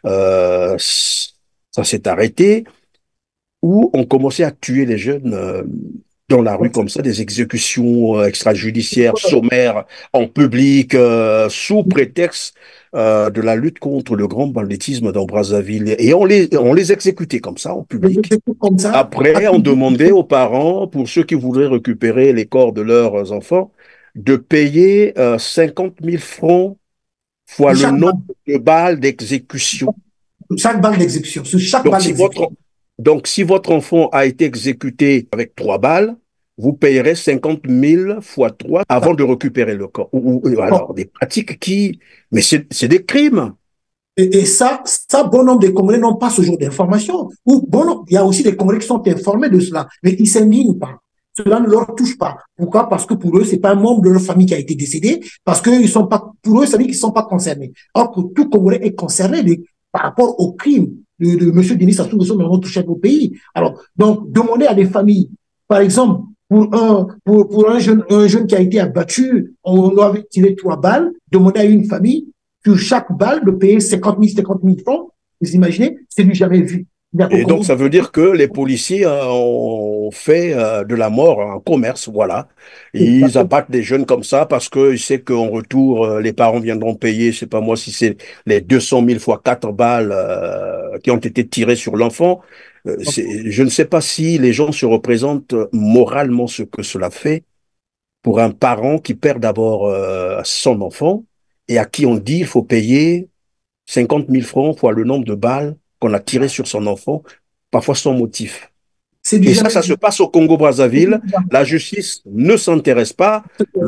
ça s'est arrêté, où on commençait à tuer les jeunes dans la rue comme ça, des exécutions extrajudiciaires, sommaires, en public, sous prétexte de la lutte contre le grand banditisme dans Brazzaville. Et on les exécutait comme ça, en public. Après, on demandait aux parents, pour ceux qui voudraient récupérer les corps de leurs enfants, de payer 50 000 francs fois le nombre de balles d'exécution. Chaque balle d'exécution, sur chaque balle d'exécution. Donc, si votre enfant a été exécuté avec 3 balles, vous payerez 50 000 fois 3 avant de récupérer le corps. Alors, des pratiques qui... Mais c'est des crimes. Et ça, bon nombre de Congolais n'ont pas ce genre d'informations. Ou bon, il y a aussi des Congolais qui sont informés de cela, mais ils ne s'indignent pas. Cela ne leur touche pas. Pourquoi? Parce que pour eux, c'est pas un membre de leur famille qui a été décédé, parce que ils sont pas, pour eux, ça veut dire qu'ils sont pas concernés. Or, que tout Congolais est concerné par rapport au crime de M. Denis Sassou Nguesso dans notre chef au pays. Alors, donc, demander à des familles, par exemple, pour un jeune qui a été abattu, on lui avait tiré 3 balles, demander à une famille, sur chaque balle, de payer 50 000 francs, vous imaginez, c'est du jamais vu. Et donc, ça veut dire que les policiers ont fait de la mort un commerce, voilà. Ils abattent des jeunes comme ça parce qu'ils savent qu'en retour, les parents viendront payer, je sais pas moi, si c'est les 200 000 fois 4 balles qui ont été tirées sur l'enfant. Je ne sais pas si les gens se représentent moralement ce que cela fait pour un parent qui perd d'abord son enfant et à qui on dit il faut payer 50 000 francs fois le nombre de balles qu'on a tiré sur son enfant, parfois sans motif. Et ça se passe au Congo-Brazzaville. La justice ne s'intéresse pas.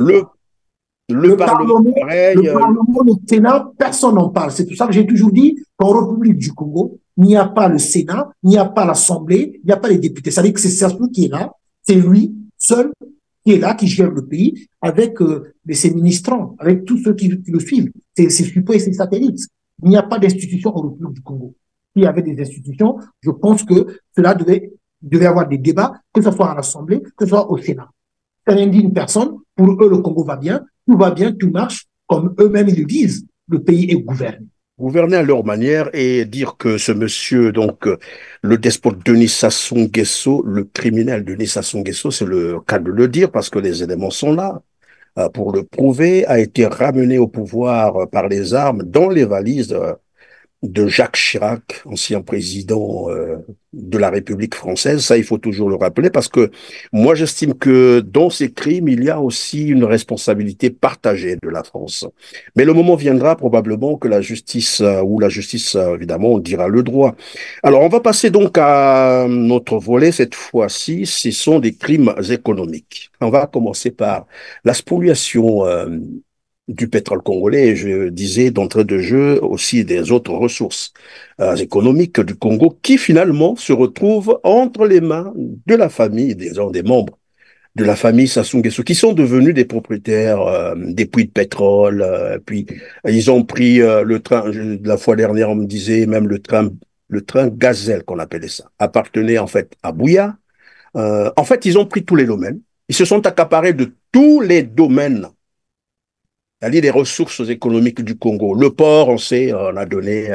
Le Parlement, pareil. Le Parlement, le Sénat, personne n'en parle. C'est pour ça que j'ai toujours dit qu'en République du Congo, il n'y a pas le Sénat, il n'y a pas l'Assemblée, il n'y a pas les députés. C'est-à-dire que c'est Sassou qui est là, c'est lui seul qui est là, qui gère le pays, avec ses ministrants, avec tous ceux qui le suivent, ses supports et ses satellites. Il n'y a pas d'institution en République du Congo. S'il y avait des institutions, je pense que cela devait avoir des débats, que ce soit à l'Assemblée, que ce soit au Sénat. Ça n'indigne personne. Pour eux, le Congo va bien, tout marche, comme eux-mêmes ils le disent. Le pays est gouverné. Gouverner à leur manière et dire que ce monsieur, donc, le despote Denis Sassou Nguesso, le criminel Denis Sassou Nguesso, c'est le cas de le dire parce que les éléments sont là pour le prouver, a été ramené au pouvoir par les armes dans les valises de Jacques Chirac, ancien président de la République française. Ça, il faut toujours le rappeler parce que moi, j'estime que dans ces crimes, il y a aussi une responsabilité partagée de la France. Mais le moment viendra probablement que la justice, évidemment, on dira le droit. Alors, on va passer donc à notre volet cette fois-ci. Ce sont des crimes économiques. On va commencer par la spoliation du pétrole congolais, et je disais d'entrée de jeu aussi des autres ressources économiques du Congo qui finalement se retrouvent entre les mains de la famille, des membres de la famille Sassou Nguesso, qui sont devenus des propriétaires des puits de pétrole, puis ils ont pris le train, la fois dernière on me disait même le train Gazelle qu'on appelait ça, appartenait en fait à Bouya. En fait, ils ont pris tous les domaines, ils se sont accaparés de tous les domaines, c'est-à-dire les ressources économiques du Congo. Le port, on sait, on a donné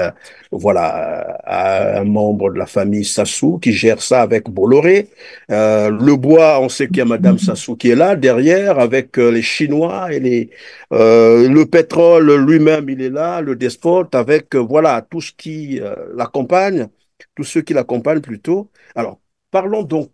à un membre de la famille Sassou qui gère ça avec Bolloré. Le bois, on sait qu'il y a Madame Sassou qui est là derrière avec les Chinois et le pétrole lui-même, il est là, le despote avec tout ce qui l'accompagne, tous ceux qui l'accompagnent plutôt. Alors, parlons donc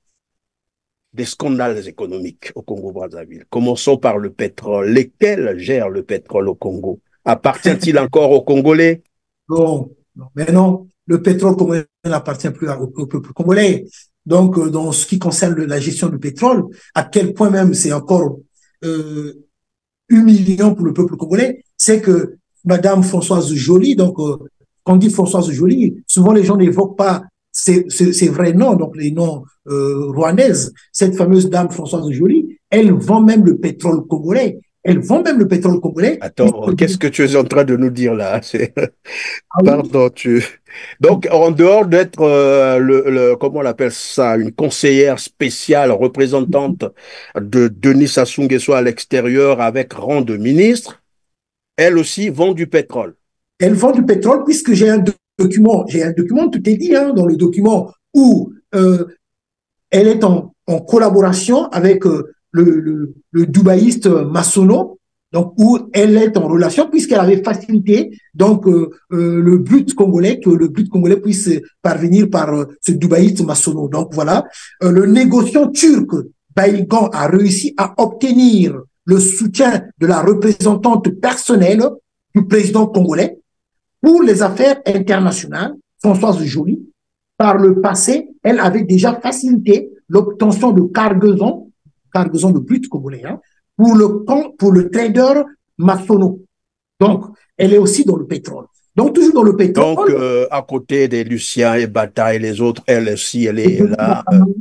des scandales économiques au Congo-Brazzaville. Commençons par le pétrole. Lesquels gèrent le pétrole au Congo? Appartient-il encore aux Congolais? Non, mais non. Le pétrole congolais n'appartient plus au peuple congolais. Donc, dans ce qui concerne la gestion du pétrole, à quel point même c'est encore humiliant pour le peuple congolais, c'est que Madame Françoise Joly, donc, quand on dit Françoise Joly, souvent les gens n'évoquent pas ces vrais noms, donc les noms rwandaises. Cette fameuse dame Françoise Joly, elle vend même le pétrole congolais. Elle vend même le pétrole congolais. Attends, qu'est-ce que tu es en train de nous dire là? Pardon, Donc, en dehors d'être, comment on appelle ça, une conseillère spéciale, représentante de Denis Sassou Nguesso à l'extérieur avec rang de ministre, elle aussi vend du pétrole. Elle vend du pétrole puisque j'ai un document, tout est dit dans le document où elle est en collaboration avec le dubaïste Massono, donc où elle est en relation puisqu'elle avait facilité donc le but congolais, que le but congolais puisse parvenir par ce dubaïste Massono. Donc voilà, le négociant turc Baïgan a réussi à obtenir le soutien de la représentante personnelle du président congolais pour les affaires internationales, Françoise Joly. Par le passé, elle avait déjà facilité l'obtention de cargaisons de brut congolais, pour le trader Massono. Donc, elle est aussi dans le pétrole. Donc, toujours dans le pétrole. Donc, à côté des Lucien et Bata et les autres, elle aussi, elle est là,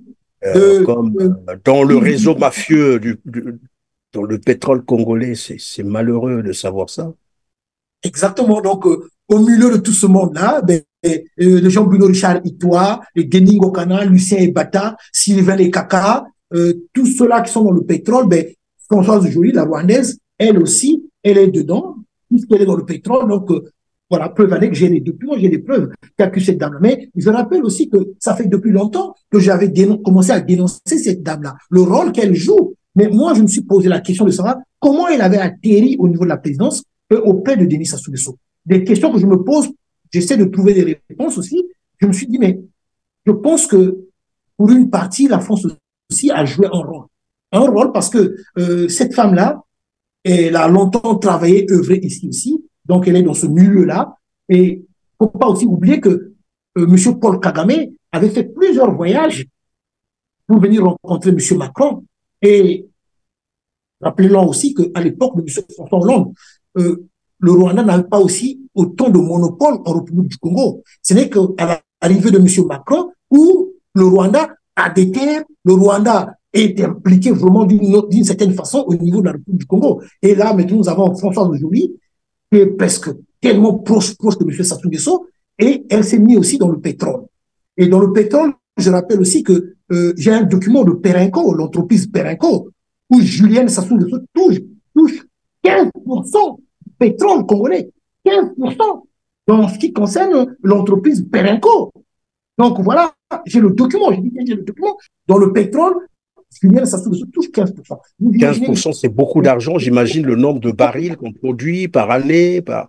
dans le réseau mafieux dans le pétrole congolais. C'est malheureux de savoir ça. Exactement. Donc, au milieu de tout ce monde-là, les gens Bruno Richard Itoa, les Denis Ngokana, Lucien Ebata, Sylvain Lekaka, tous ceux-là qui sont dans le pétrole, Françoise Joly, la rwandaise, elle aussi, elle est dedans, puisqu'elle est dans le pétrole. Donc, voilà, preuve avec, j'ai les documents, j'ai les preuves qu'accuse cette dame-là. Mais je rappelle aussi que ça fait depuis longtemps que j'avais commencé à dénoncer cette dame-là, le rôle qu'elle joue. Mais moi, je me suis posé la question de savoir comment elle avait atterri au niveau de la présidence auprès de Denis Sassou Nguesso. Des questions que je me pose, j'essaie de trouver des réponses aussi. Je me suis dit, mais je pense que pour une partie, la France aussi a joué un rôle. Un rôle parce que cette femme-là, elle a longtemps travaillé, œuvré ici aussi, donc elle est dans ce milieu-là. Et il ne faut pas aussi oublier que M. Paul Kagame avait fait plusieurs voyages pour venir rencontrer M. Macron. Et rappelez-le aussi qu'à l'époque de M. François Hollande, le Rwanda n'avait pas aussi autant de monopole en République du Congo. Ce n'est qu'à l'arrivée de M. Macron où le Rwanda a des terres, le Rwanda est impliqué vraiment d'une certaine façon au niveau de la République du Congo. Et là, maintenant, nous avons Françoise Joly, qui est presque tellement proche de M. Sassou Nguesso, et elle s'est mise aussi dans le pétrole. Et dans le pétrole, je rappelle aussi que j'ai un document de Perenco, l'entreprise Perenco, où Julienne Sassou Nguesso touche 15% du pétrole congolais. 15% dans ce qui concerne l'entreprise Perenco. Donc voilà, j'ai le document, j'ai le document. Dans le pétrole, Julienne Sassou Nguesso touche 15%. 15%, c'est beaucoup d'argent. J'imagine le nombre de barils qu'on produit par année, par...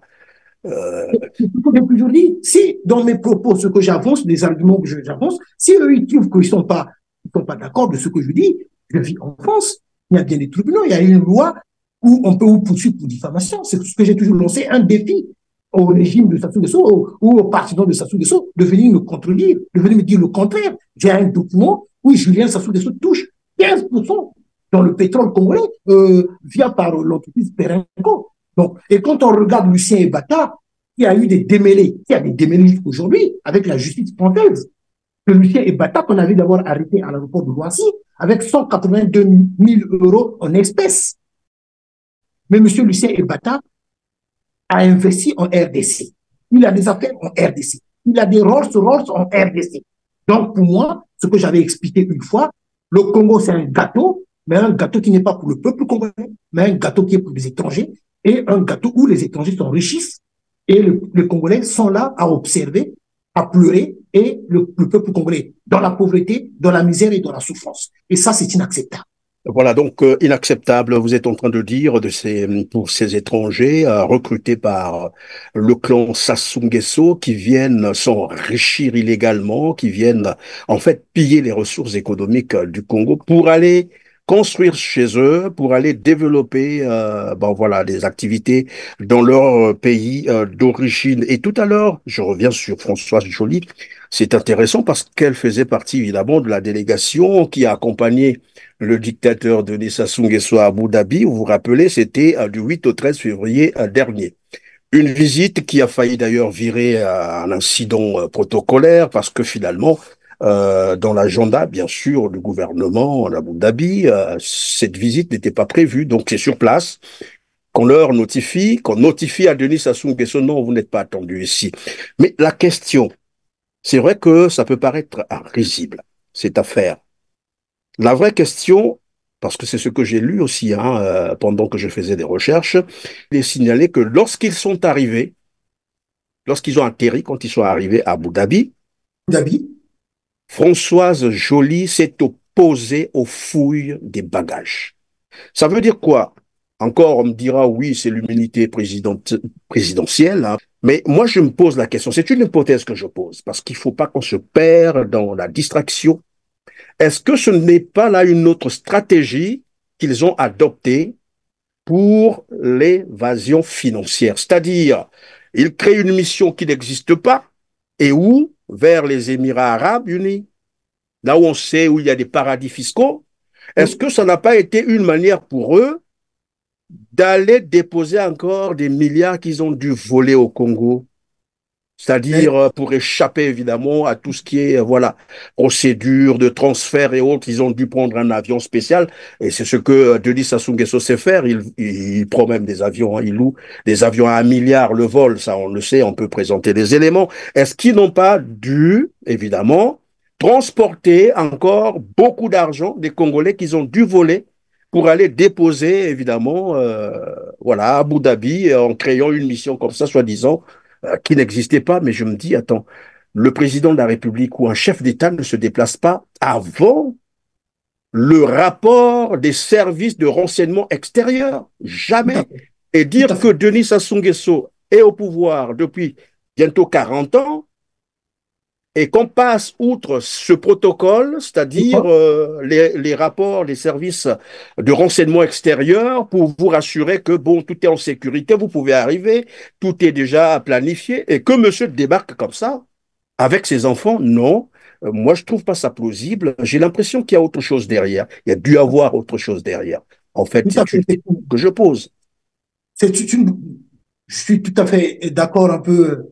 J'ai toujours dit, si dans mes propos, ce que j'avance, les arguments que j'avance, si eux, ils trouvent qu'ils ne sont pas d'accord de ce que je dis, je vis en France, il y a bien des tribunaux, il y a une loi où on peut vous poursuivre pour diffamation. C'est ce que j'ai toujours lancé, un défi au régime de Sassou Nguesso ou aux partisans de Sassou Nguesso de venir me contredire, de venir me dire le contraire. J'ai un document où Julien Sassou Nguesso touche 15% dans le pétrole congolais via par l'entreprise Perenco. Donc, et quand on regarde Lucien Ebata, il y a eu des démêlés, il y a des démêlés aujourd'hui avec la justice française. Que Lucien Ebata, qu'on avait d'abord arrêté à l'aéroport de Roissy, avec 182 000 € en espèces. Mais M. Lucien Ebata a investi en RDC. Il a des affaires en RDC. Il a des Rolls-Royce en RDC. Donc, pour moi, ce que j'avais expliqué une fois, le Congo, c'est un gâteau, mais un gâteau qui n'est pas pour le peuple congolais, mais un gâteau qui est pour les étrangers, et un gâteau où les étrangers s'enrichissent, et les Congolais sont là à observer, à pleurer, et le peuple congolais dans la pauvreté, dans la misère et dans la souffrance. Et ça, c'est inacceptable. Voilà, donc inacceptable, vous êtes en train de dire, pour ces étrangers recrutés par le clan Sassou Nguesso qui viennent s'enrichir illégalement, qui viennent en fait piller les ressources économiques du Congo pour aller construire chez eux, pour aller développer des activités dans leur pays d'origine. Et tout à l'heure, je reviens sur Françoise Joly, c'est intéressant parce qu'elle faisait partie évidemment de la délégation qui a accompagné le dictateur Denis Sassou Nguesso à Abu Dhabi. Vous vous rappelez, c'était du 8 au 13 février dernier. Une visite qui a failli d'ailleurs virer à un incident protocolaire parce que finalement, dans l'agenda, bien sûr, du gouvernement d'Abu Dhabi, cette visite n'était pas prévue. Donc c'est sur place qu'on leur notifie, qu'on notifie à Denis Sassou Nguesso, non, vous n'êtes pas attendu ici. Mais la question, c'est vrai que ça peut paraître risible, cette affaire. La vraie question, parce que c'est ce que j'ai lu aussi pendant que je faisais des recherches, il est signalé que lorsqu'ils sont arrivés, lorsqu'ils ont atterri, quand ils sont arrivés à Abu Dhabi, Françoise Joly s'est opposée aux fouilles des bagages. Ça veut dire quoi? Encore, on me dira, oui, c'est l'immunité présidentielle, mais moi, je me pose la question. C'est une hypothèse que je pose, parce qu'il ne faut pas qu'on se perde dans la distraction. Est-ce que ce n'est pas là une autre stratégie qu'ils ont adoptée pour l'évasion financière? C'est-à-dire, ils créent une mission qui n'existe pas, et où? Vers les Émirats arabes unis, là où on sait où il y a des paradis fiscaux. Est-ce que ça n'a pas été une manière pour eux d'aller déposer encore des milliards qu'ils ont dû voler au Congo? C'est-à-dire pour échapper évidemment à tout ce qui est procédure de transfert et autres, ils ont dû prendre un avion spécial et c'est ce que Denis Sassou Nguesso sait faire. Il prend même des avions, il loue des avions à 1 milliard le vol, ça on le sait, on peut présenter des éléments. Est-ce qu'ils n'ont pas dû évidemment transporter encore beaucoup d'argent des Congolais qu'ils ont dû voler pour aller déposer évidemment à Abu Dhabi en créant une mission comme ça soi-disant qui n'existait pas, mais je me dis, attends, le président de la République ou un chef d'État ne se déplace pas avant le rapport des services de renseignement extérieur. Jamais. Et dire que Denis Sassou Nguesso est au pouvoir depuis bientôt 40 ans et qu'on passe outre ce protocole, c'est-à-dire les rapports des services de renseignement extérieur pour vous rassurer que bon, tout est en sécurité, vous pouvez arriver, tout est déjà planifié, et que monsieur débarque comme ça, avec ses enfants, non. Moi, je trouve pas ça plausible. J'ai l'impression qu'il y a autre chose derrière. Il y a dû avoir autre chose derrière. En fait, c'est une question que je pose. Je suis tout à fait d'accord un peu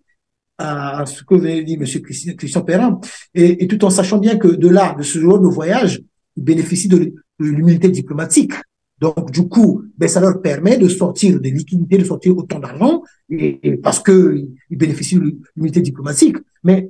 à ce que venait de dire M. Christian Perrin, et tout en sachant bien que de là, de ce genre de voyage, ils bénéficient de l'immunité diplomatique. Donc, du coup, ben, ça leur permet de sortir des liquidités, de sortir autant d'argent, et parce qu'ils bénéficient de l'immunité diplomatique. Mais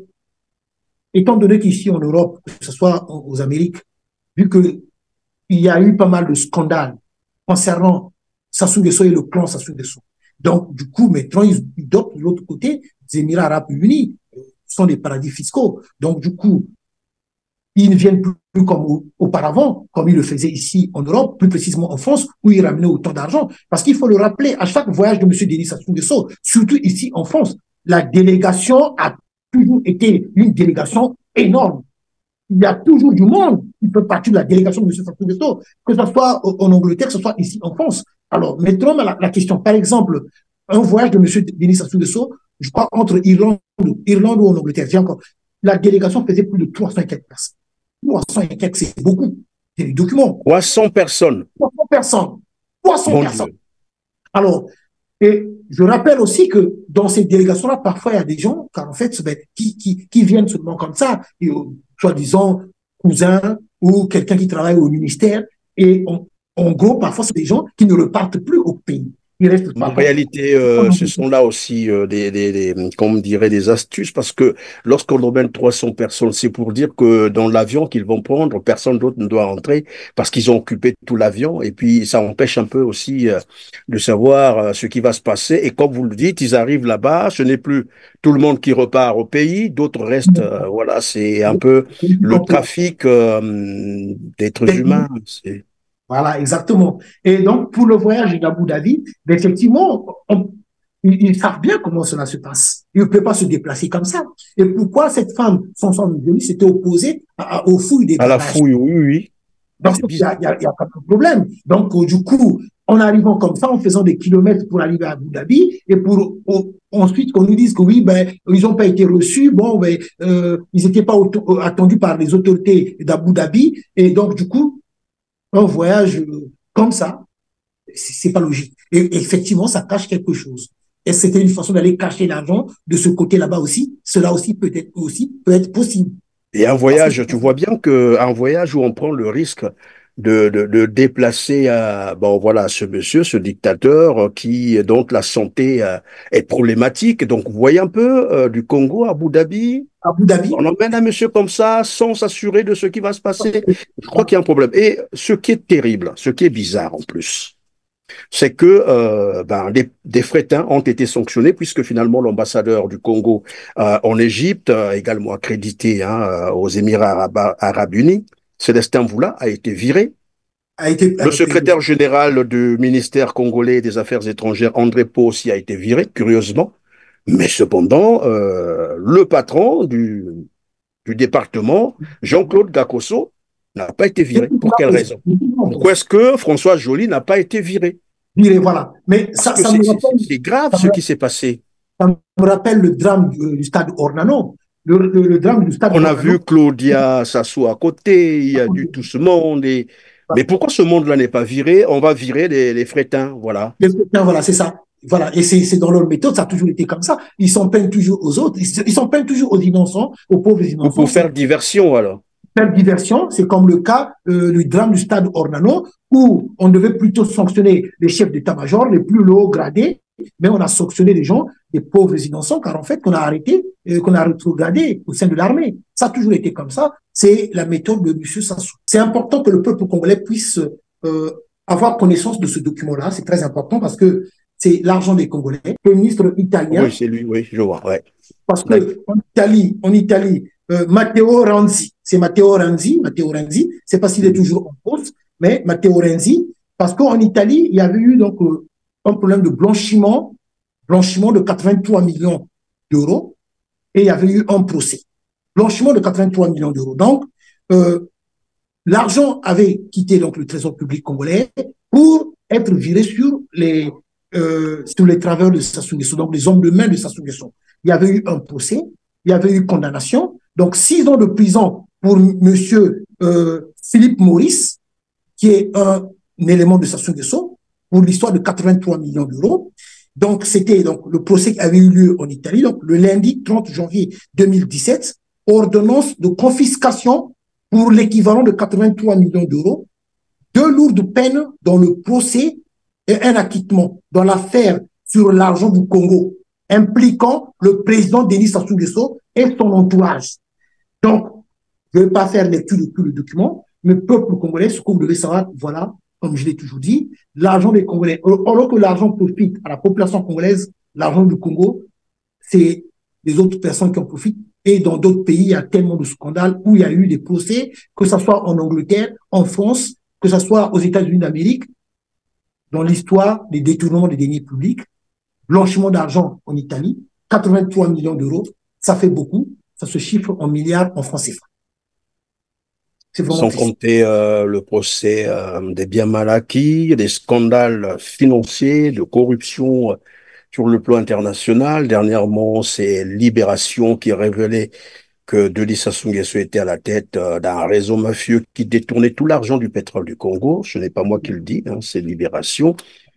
étant donné qu'ici en Europe, que ce soit aux Amériques, vu qu'il y a eu pas mal de scandales concernant Sassou Nguesso et le clan Sassou Nguesso. Donc, du coup, maintenant, ils adoptent de l'autre côté des Émirats arabes unis, qui sont des paradis fiscaux. Donc, du coup, ils ne viennent plus comme auparavant, comme ils le faisaient ici en Europe, plus précisément en France, où ils ramenaient autant d'argent. Parce qu'il faut le rappeler, à chaque voyage de M. Denis Sassou Nguesso, surtout ici en France, la délégation a toujours été une délégation énorme. Il y a toujours du monde qui peut partir de la délégation de M. Sassou Nguesso, que ce soit en Angleterre, que ce soit ici en France. Alors, mettons la question. Par exemple, un voyage de M. Denis Sassou Nguesso, je crois, entre Irlande ou en Angleterre, j'ai encore, la délégation faisait plus de 300 et quelques personnes. 300 et quelques, c'est beaucoup. C'est des documents. 300 personnes. 300 personnes. 300 Bon personnes. Dieu. Alors, et je rappelle aussi que dans ces délégations-là, parfois, il y a des gens, car en fait, qui viennent seulement comme ça, et, soi-disant cousins ou quelqu'un qui travaille au ministère, et en gros, parfois, c'est des gens qui ne repartent plus au pays. En réalité, ce sont là aussi comme on dirait, des astuces, parce que lorsqu'on emmène 300 personnes, c'est pour dire que dans l'avion qu'ils vont prendre, personne d'autre ne doit rentrer parce qu'ils ont occupé tout l'avion, et puis ça empêche un peu aussi de savoir ce qui va se passer. Et comme vous le dites, ils arrivent là-bas, ce n'est plus tout le monde qui repart au pays, d'autres restent. Voilà, c'est un peu le trafic d'êtres humains. Voilà, exactement. Et donc, pour le voyage d'Abu Dhabi, effectivement, ils savent bien comment cela se passe. Ils ne peuvent pas se déplacer comme ça. Et pourquoi cette femme, son Joly, s'était opposée aux fouilles des bagages. À la fouille, oui. Donc, il y a pas de problème. Donc, du coup, en arrivant comme ça, en faisant des kilomètres pour arriver à Abu Dhabi, et pour ensuite qu'on nous dise que oui, ben, ils n'ont pas été reçus, bon, ben, ils n'étaient pas attendus par les autorités d'Abu Dhabi, et donc, du coup, un voyage comme ça, c'est pas logique. Et effectivement, ça cache quelque chose. Et c'était une façon d'aller cacher l'argent de ce côté là-bas aussi. Cela aussi peut être possible. Et un voyage, tu vois bien qu'un voyage où on prend le risque de déplacer bon voilà, ce monsieur, ce dictateur dont la santé est problématique. Donc vous voyez un peu du Congo à Abu Dhabi. On emmène un monsieur comme ça sans s'assurer de ce qui va se passer. Je crois qu'il y a un problème. Et ce qui est terrible, ce qui est bizarre en plus, c'est que des Frettins ont été sanctionnés puisque finalement l'ambassadeur du Congo en Égypte, également accrédité aux Émirats arabes unis, Célestin Mvula, a été viré. Le secrétaire général du ministère congolais des Affaires étrangères, André Po, aussi a été viré, curieusement. Mais cependant, le patron du département, Jean-Claude Gakoso, n'a pas été viré. Pour quelle raison? Pourquoi est-ce que François Joly n'a pas été viré? Viré, voilà. Mais ça me rappelle, c'est grave ce qui s'est passé. Ça me rappelle le drame du stade Ornano. Le drame du stade On a Ornano. vu Claudia Sassou à côté, il y a du tout ce monde. Mais pourquoi ce monde-là n'est pas viré? On va virer les Frettins, voilà. Les Frettins, voilà, c'est ça. Voilà, et c'est dans leur méthode, ça a toujours été comme ça. Ils s'en peignent toujours aux autres, ils s'en peignent toujours aux innocents, aux pauvres innocents. Pour faire diversion, alors. Faire diversion, c'est comme le cas du drame du stade Ornano, où on devait plutôt sanctionner les chefs d'état-major, les plus hauts gradés, mais on a sanctionné les gens, les pauvres innocents, car en fait, qu'on a arrêté, qu'on a rétrogradé au sein de l'armée. Ça a toujours été comme ça. C'est la méthode de M. Sassou. C'est important que le peuple congolais puisse avoir connaissance de ce document-là. C'est très important parce que c'est l'argent des Congolais. Le ministre italien. Oui, c'est lui, oui, je vois, ouais. Parce que en Italie, Matteo Renzi, c'est Matteo Renzi, je sais pas s'il est toujours en poste, mais Matteo Renzi, parce qu'en Italie, il y avait eu donc un problème de blanchiment de 83 millions d'euros, et il y avait eu un procès. blanchiment de 83 millions d'euros. Donc, l'argent avait quitté donc le trésor public congolais pour être viré sur les travailleurs de Sassou Nguesso, donc les hommes de main de Sassou Nguesso. Il y avait eu un procès, il y avait eu condamnation, donc 6 ans de prison pour monsieur Philippe Maurice, qui est un élément de Sassou Nguesso, pour l'histoire de 83 millions d'euros. Donc, c'était donc le procès qui avait eu lieu en Italie. Donc, le lundi 30 janvier 2017, ordonnance de confiscation pour l'équivalent de 83 millions d'euros, 2 lourdes peines dans le procès et un acquittement dans l'affaire sur l'argent du Congo, impliquant le président Denis Sassou Nguesso et son entourage. Donc, je ne vais pas faire lecture de tout le document, mais peuple congolais, ce que vous devez savoir, voilà, comme je l'ai toujours dit, l'argent des Congolais, alors que l'argent profite à la population congolaise, l'argent du Congo, c'est les autres personnes qui en profitent. Et dans d'autres pays, il y a tellement de scandales où il y a eu des procès, que ce soit en Angleterre, en France, que ce soit aux États-Unis d'Amérique, dans l'histoire des détournements des deniers publics, blanchiment d'argent en Italie, 83 millions d'euros, ça fait beaucoup, ça se chiffre en milliards en francs CFA. Sans compter le procès des biens mal acquis, des scandales financiers, de corruption sur le plan international. Dernièrement, c'est Libération qui révélait que Denis Sassou Nguesso était à la tête d'un réseau mafieux qui détournait tout l'argent du pétrole du Congo. Ce n'est pas moi qui le dis, hein, c'est Libération.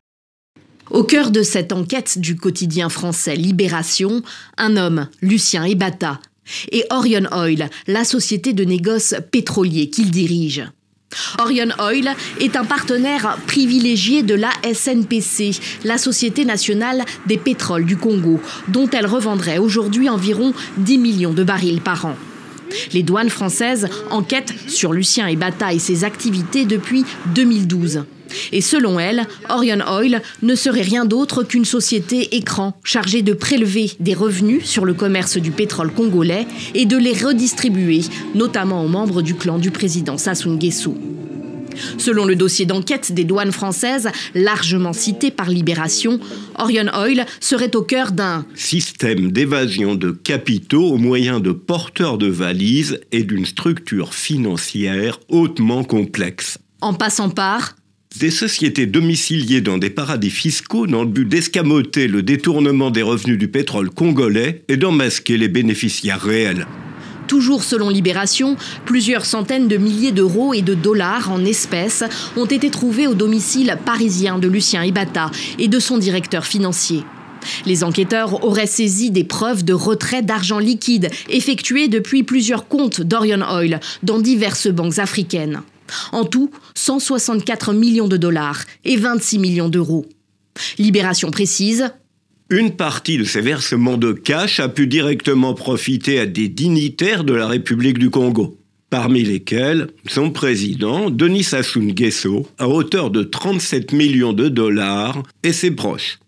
Au cœur de cette enquête du quotidien français Libération, un homme, Lucien Ebata, et Orion Oil, la société de négoce pétrolier qu'il dirige. Orion Oil est un partenaire privilégié de la SNPC, la Société nationale des pétroles du Congo, dont elle revendrait aujourd'hui environ 10 millions de barils par an. Les douanes françaises enquêtent sur Lucien Ebata et ses activités depuis 2012. Et selon elle, Orion Oil ne serait rien d'autre qu'une société écran chargée de prélever des revenus sur le commerce du pétrole congolais et de les redistribuer, notamment aux membres du clan du président Sassou Nguesso. Selon le dossier d'enquête des douanes françaises, largement cité par Libération, Orion Oil serait au cœur d'un système d'évasion de capitaux au moyen de porteurs de valises et d'une structure financière hautement complexe. En passant par des sociétés domiciliées dans des paradis fiscaux dans le but d'escamoter le détournement des revenus du pétrole congolais et d'en masquer les bénéficiaires réels. Toujours selon Libération, plusieurs centaines de milliers d'euros et de dollars en espèces ont été trouvés au domicile parisien de Lucien Ebata et de son directeur financier. Les enquêteurs auraient saisi des preuves de retrait d'argent liquide effectués depuis plusieurs comptes d'Orion Oil dans diverses banques africaines. En tout, 164 millions de dollars et 26 millions d'euros. Libération précise. Une partie de ces versements de cash a pu directement profiter à des dignitaires de la République du Congo, parmi lesquels son président, Denis Sassou Nguesso, à hauteur de 37 millions de dollars, et ses proches.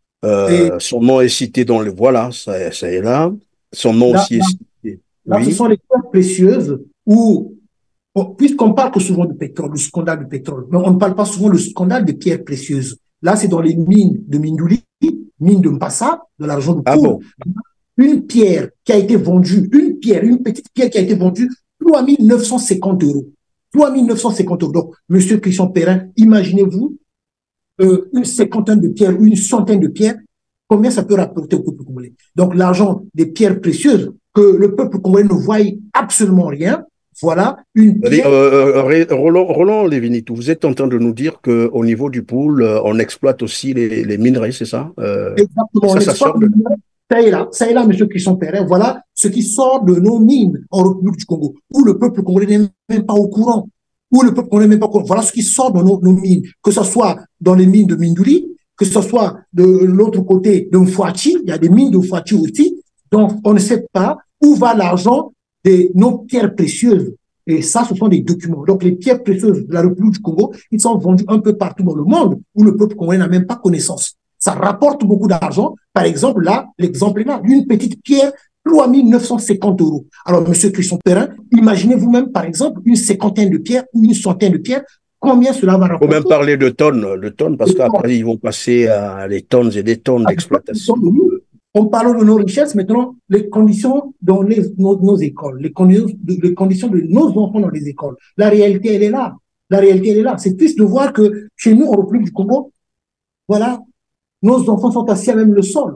Son nom est cité dans le... Voilà, ça est là. Son nom aussi est cité. Là, oui. Ce sont les pierres précieuses où... Puisqu'on parle que souvent du pétrole, du scandale du pétrole, mais on ne parle pas souvent du scandale des pierres précieuses. Là, c'est dans les mines de Mindouli, mine de Mpassa, de l'argent du Congo. Une pierre qui a été vendue, une petite pierre qui a été vendue 3 950 euros. 3 950 euros. Donc, monsieur Christian Perrin, imaginez-vous une cinquantaine de pierres ou une centaine de pierres, combien ça peut rapporter au peuple congolais? Donc, l'argent des pierres précieuses, que le peuple congolais ne voit absolument rien. Voilà une pierre. Roland Lévinitou, vous êtes en train de nous dire qu'au niveau du pool, on exploite aussi les minerais, c'est ça? Exactement. Ça sort de... Ça est là, monsieur Christian Perrin. Voilà ce qui sort de nos mines en République du Congo, où le peuple congolais n'est même pas au courant. Voilà ce qui sort de nos mines, que ce soit dans les mines de Mindouli, que ce soit de l'autre côté de Mfouachi, il y a des mines de Mfouachi aussi. Donc, on ne sait pas où va l'argent de nos pierres précieuses. Et ça, ce sont des documents. Donc, les pierres précieuses de la République du Congo, ils sont vendus un peu partout dans le monde où le peuple congolais n'a même pas connaissance. Ça rapporte beaucoup d'argent. Par exemple, là, l'exemple est là, une petite pierre, 3 950 euros. Alors, monsieur Christian Perrin, imaginez vous-même, par exemple, une cinquantaine de pierres ou une centaine de pierres, combien cela va rapporter? Il faut même parler de tonnes, parce qu'après, ils vont passer à des tonnes et des tonnes d'exploitation. On parle de nos richesses, maintenant, les conditions dans nos écoles, les conditions de nos enfants dans les écoles. La réalité, elle est là. La réalité, elle est là. C'est triste de voir que chez nous, en République du Congo, voilà, nos enfants sont assis à même le sol.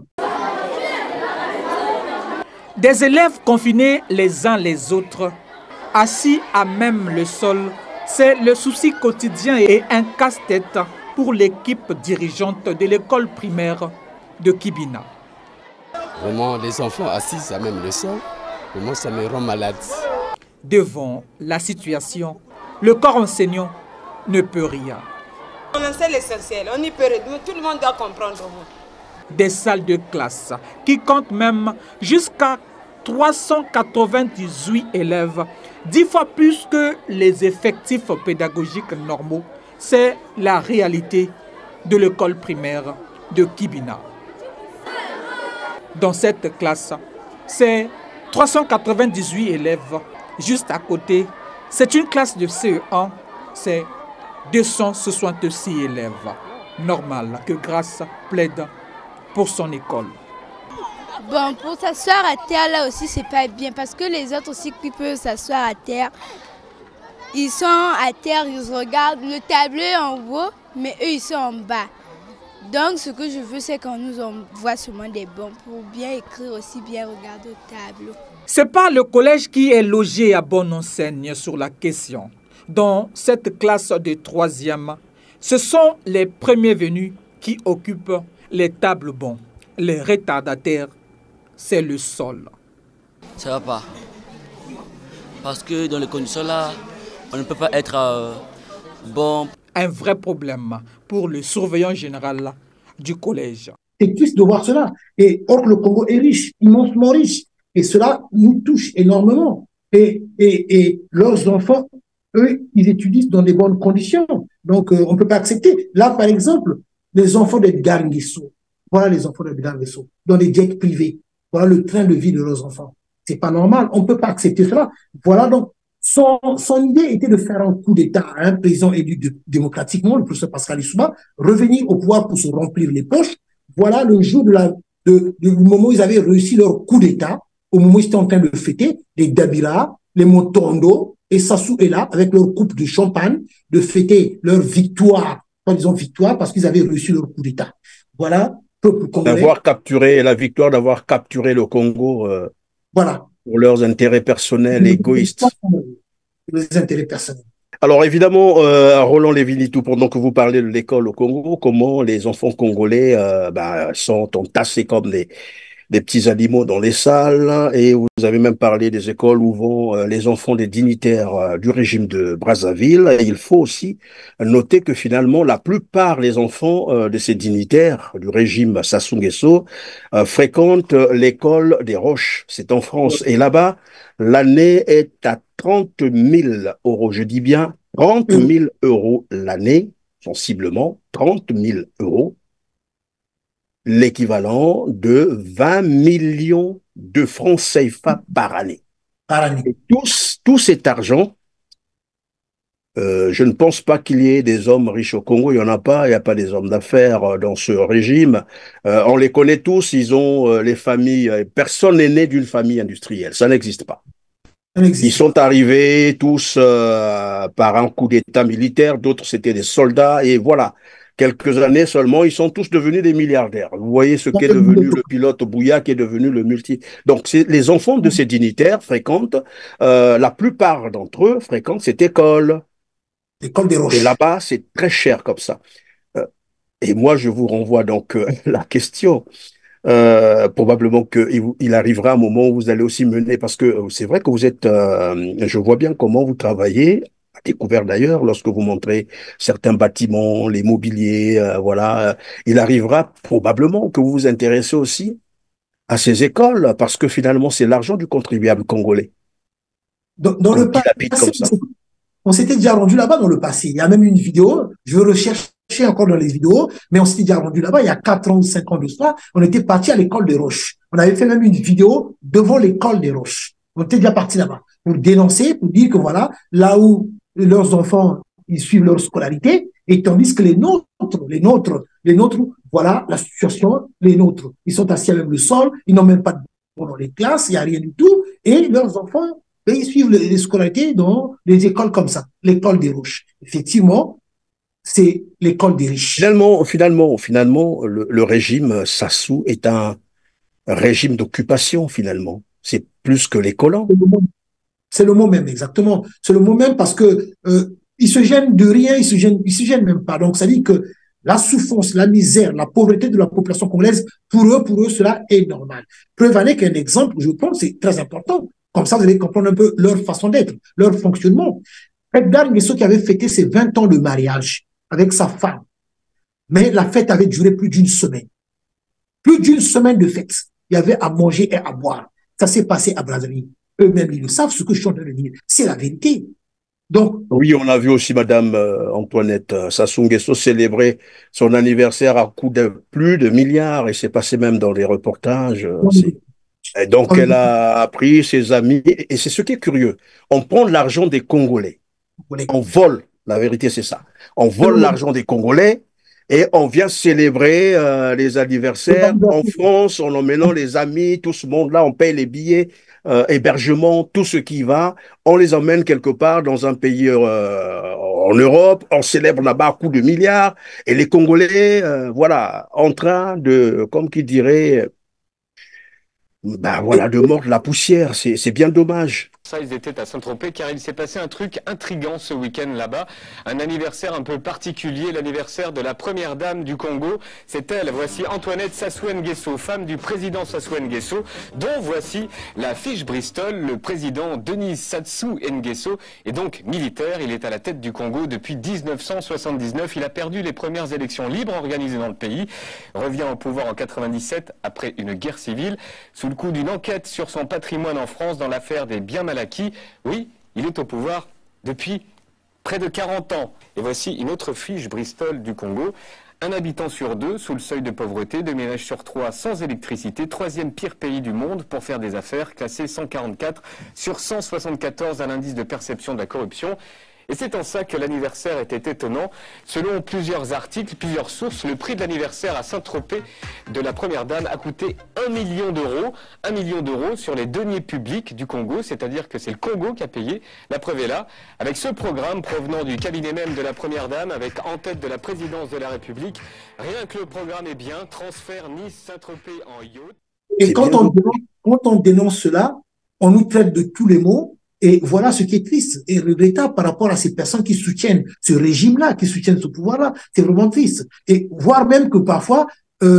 Des élèves confinés les uns les autres, assis à même le sol, c'est le souci quotidien et un casse-tête pour l'équipe dirigeante de l'école primaire de Kibina. Vraiment, les enfants assis à même le sol, vraiment, ça me rend malade. Devant la situation, le corps enseignant ne peut rien. On enseigne l'essentiel, on y peut rien, tout le monde doit comprendre. Des salles de classe qui comptent même jusqu'à 398 élèves, 10 fois plus que les effectifs pédagogiques normaux. C'est la réalité de l'école primaire de Kibina. Dans cette classe, c'est 398 élèves. Juste à côté, c'est une classe de CE1, c'est 266 élèves. Normal que Grâce plaide pour son école. Bon, pour s'asseoir à terre, là aussi, c'est pas bien. Parce que les autres aussi qui peuvent s'asseoir à terre, ils sont à terre, ils regardent. Le tableau est en haut, mais eux, ils sont en bas. Donc, ce que je veux, c'est qu'on nous envoie seulement des bancs pour bien écrire aussi, bien regarder au tableau. C'est pas le collège qui est logé à Bonne-Enseigne sur la question. Dans cette classe de 3e, ce sont les premiers venus qui occupent les tables bancs. Les retardataires, c'est le sol. Ça va pas. Parce que dans les conditions là, on ne peut pas être bon. Un vrai problème pour le surveillant général du collège. C'est triste de voir cela. Et or que le Congo est riche, immensement riche. Et cela nous touche énormément. Et leurs enfants, eux, ils étudient dans des bonnes conditions. Donc, on ne peut pas accepter. Là, par exemple, les enfants d'Edgar Nguesso. Voilà les enfants d'Edgar Nguesso. Dans des jets privés. Voilà le train de vie de leurs enfants. C'est pas normal. On ne peut pas accepter cela. Voilà donc. Son idée était de faire un coup d'État à un président élu démocratiquement, le professeur Pascal Lissouba, revenir au pouvoir pour se remplir les poches. Voilà le jour du moment où ils avaient réussi leur coup d'État, au moment où ils étaient en train de fêter, les Dabira, les Montondo et Sassou est là, avec leur coupe de champagne, de fêter leur victoire, disons victoire, parce qu'ils avaient réussi leur coup d'État. Voilà, peuple congolais. D'avoir capturé, la victoire d'avoir capturé le Congo. Voilà. Pour leurs intérêts personnels égoïstes. Les intérêts personnels. Alors évidemment, Roland Lévy-Nitou, pendant que vous parlez de l'école au Congo, comment les enfants congolais sont entassés comme des petits animaux dans les salles, et vous avez même parlé des écoles où vont les enfants des dignitaires du régime de Brazzaville. Et il faut aussi noter que finalement, la plupart des enfants de ces dignitaires du régime Sassou Nguesso fréquentent l'école des Roches. C'est en France. Et là-bas, l'année est à 30 000 euros. Je dis bien 30 000 euros l'année, sensiblement 30 000 euros. L'équivalent de 20 millions de francs CFA par année. Et tout cet argent, je ne pense pas qu'il y ait des hommes riches au Congo, il n'y en a pas, il n'y a pas des hommes d'affaires dans ce régime. On les connaît tous, ils ont les familles, personne n'est né d'une famille industrielle, ça n'existe pas. Ils sont arrivés tous par un coup d'État militaire, d'autres c'était des soldats, et voilà. Quelques années seulement, ils sont tous devenus des milliardaires. Vous voyez ce qu'est devenu le pilote Bouya, qui est devenu le multi. Donc, les enfants de ces dignitaires fréquentent, la plupart d'entre eux fréquentent cette école. L'école des Roches. Et là-bas, c'est très cher comme ça. Et moi, je vous renvoie donc la question. Probablement qu'il arrivera un moment où vous allez aussi mener, parce que c'est vrai que vous êtes, je vois bien comment vous travaillez, à découvert d'ailleurs, lorsque vous montrez certains bâtiments, les mobiliers, voilà, il arrivera probablement que vous vous intéressez aussi à ces écoles, parce que finalement, c'est l'argent du contribuable congolais. Dans le passé, on s'était déjà rendu là-bas dans le passé. Il y a même une vidéo, je vais rechercher encore dans les vidéos, mais on s'était déjà rendu là-bas il y a 4 ans ou 5 ans de cela. On était parti à l'école des Roches. On avait fait même une vidéo devant l'école des Roches. On était déjà parti là-bas pour dénoncer, pour dire que voilà, là où leurs enfants, ils suivent leur scolarité, et tandis que les nôtres, les nôtres, voilà la situation, les nôtres, ils sont assis à même le sol, ils n'ont même pas de dans les classes, il n'y a rien du tout, et leurs enfants, ben, ils suivent les scolarités dans les écoles comme ça, l'école des Roches. Effectivement, c'est l'école des riches. Finalement, le régime Sassou est un régime d'occupation, finalement. C'est plus que les colons. C'est le mot même, exactement. C'est le mot même parce que ils se gênent de rien, ils se gênent même pas. Donc, ça dit que la souffrance, la misère, la pauvreté de la population congolaise, pour eux, cela est normal. Preuve année qu'un exemple, je pense, c'est très important. Comme ça, vous allez comprendre un peu leur façon d'être, leur fonctionnement. Edgar Nguesso qui avait fêté ses 20 ans de mariage avec sa femme, mais la fête avait duré plus d'une semaine. Plus d'une semaine de fête. Il y avait à manger et à boire. Ça s'est passé à Brazzaville. Eux-mêmes, ils le savent, ce que je suis en train de dire. C'est la vérité. Donc, oui, on a vu aussi Madame Antoinette Sassou Nguesso célébrer son anniversaire à coût de plus de milliards, et c'est passé même dans les reportages. Et donc, elle a appris ses amis, et c'est ce qui est curieux. On prend l'argent des Congolais, on vole, la vérité c'est ça, on vole l'argent des Congolais, et on vient célébrer les anniversaires en France, en emmenant les amis, tout ce monde-là, on paye les billets, hébergement, tout ce qui va, on les emmène quelque part dans un pays en Europe, on célèbre là-bas à coups de milliards, et les Congolais, voilà, en train de, comme qui dirait, ben voilà, de mordre la poussière, c'est bien dommage. Ça, ils étaient à Saint-Tropez car il s'est passé un truc intriguant ce week-end là-bas. Un anniversaire un peu particulier, l'anniversaire de la première dame du Congo. C'est elle, voici Antoinette Sassou Nguesso, femme du président Sassou Nguesso, dont voici la fiche Bristol. Le président Denis Sassou Nguesso est donc militaire. Il est à la tête du Congo depuis 1979. Il a perdu les premières élections libres organisées dans le pays. Revient au pouvoir en 97 après une guerre civile. Sous le coup d'une enquête sur son patrimoine en France dans l'affaire des biens mal acquis, oui, il est au pouvoir depuis près de 40 ans. Et voici une autre fiche Bristol du Congo. Un habitant sur deux sous le seuil de pauvreté, 2 ménages sur 3 sans électricité, troisième pire pays du monde pour faire des affaires, classé 144 sur 174 à l'indice de perception de la corruption. Et c'est en ça que l'anniversaire était étonnant. Selon plusieurs articles, plusieurs sources, le prix de l'anniversaire à Saint-Tropez de la première dame a coûté 1 million d'euros. 1 million d'euros sur les deniers publics du Congo, c'est-à-dire que c'est le Congo qui a payé. La preuve est là, avec ce programme provenant du cabinet même de la première dame, avec en tête de la présidence de la République. Rien que le programme est bien, transfert Nice-Saint-Tropez en yacht. Et quand on dénonce cela, on nous traite de tous les mots. Et voilà ce qui est triste et regrettable par rapport à ces personnes qui soutiennent ce régime-là, qui soutiennent ce pouvoir-là. C'est vraiment triste. Et voire même que parfois,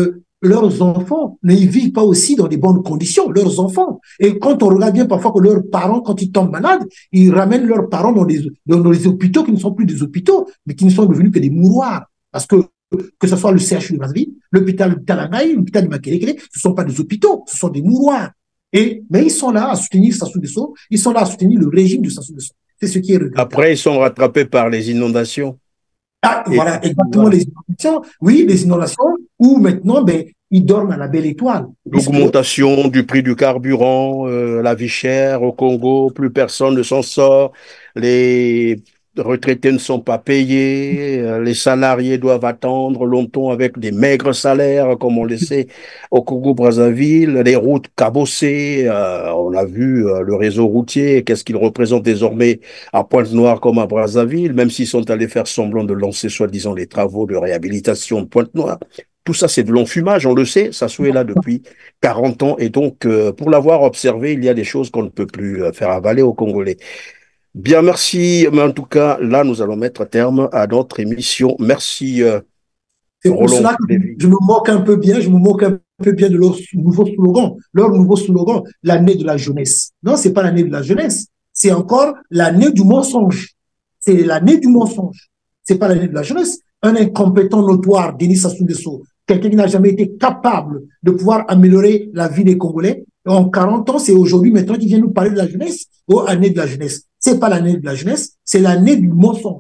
leurs enfants ne vivent pas aussi dans des bonnes conditions, leurs enfants. Et quand on regarde bien parfois que leurs parents, quand ils tombent malades, ils ramènent leurs parents dans les hôpitaux qui ne sont plus des hôpitaux, mais qui ne sont devenus que des mouroirs. Parce que ce soit le CHU de Brazzaville, l'hôpital de Talangaï, l'hôpital de Makelekele, ce ne sont pas des hôpitaux, ce sont des mouroirs. Mais ils sont là à soutenir Sassou Nguesso, ils sont là à soutenir le régime de Sassou Nguesso. C'est ce qui est regrettable. Après, ils sont rattrapés par les inondations. Ah, voilà, exactement, voilà. Les inondations. Oui, les inondations, où maintenant, ben, ils dorment à la belle étoile. L'augmentation du prix du carburant, la vie chère au Congo, plus personne ne s'en sort, les retraités ne sont pas payés, les salariés doivent attendre longtemps avec des maigres salaires, comme on le sait au Congo-Brazzaville, les routes cabossées, on a vu le réseau routier, qu'est-ce qu'il représente désormais à Pointe-Noire comme à Brazzaville, même s'ils sont allés faire semblant de lancer soi-disant les travaux de réhabilitation de Pointe-Noire. Tout ça, c'est de l'enfumage, on le sait, Sassou est là depuis 40 ans, et donc, pour l'avoir observé, il y a des choses qu'on ne peut plus faire avaler aux Congolais. Bien, merci. Mais en tout cas, là, nous allons mettre terme à notre émission. Merci, c'est pour cela que je me moque un peu bien, de leur nouveau slogan, l'année de la jeunesse. Non, c'est pas l'année de la jeunesse, c'est encore l'année du mensonge. C'est l'année du mensonge. C'est pas l'année de la jeunesse. Un incompétent notoire, Denis Sassou Nguesso, quelqu'un qui n'a jamais été capable de pouvoir améliorer la vie des Congolais. En 40 ans, c'est aujourd'hui maintenant qu'il vient nous parler de la jeunesse, année de la jeunesse. C'est pas l'année de la jeunesse, c'est l'année du mensonge.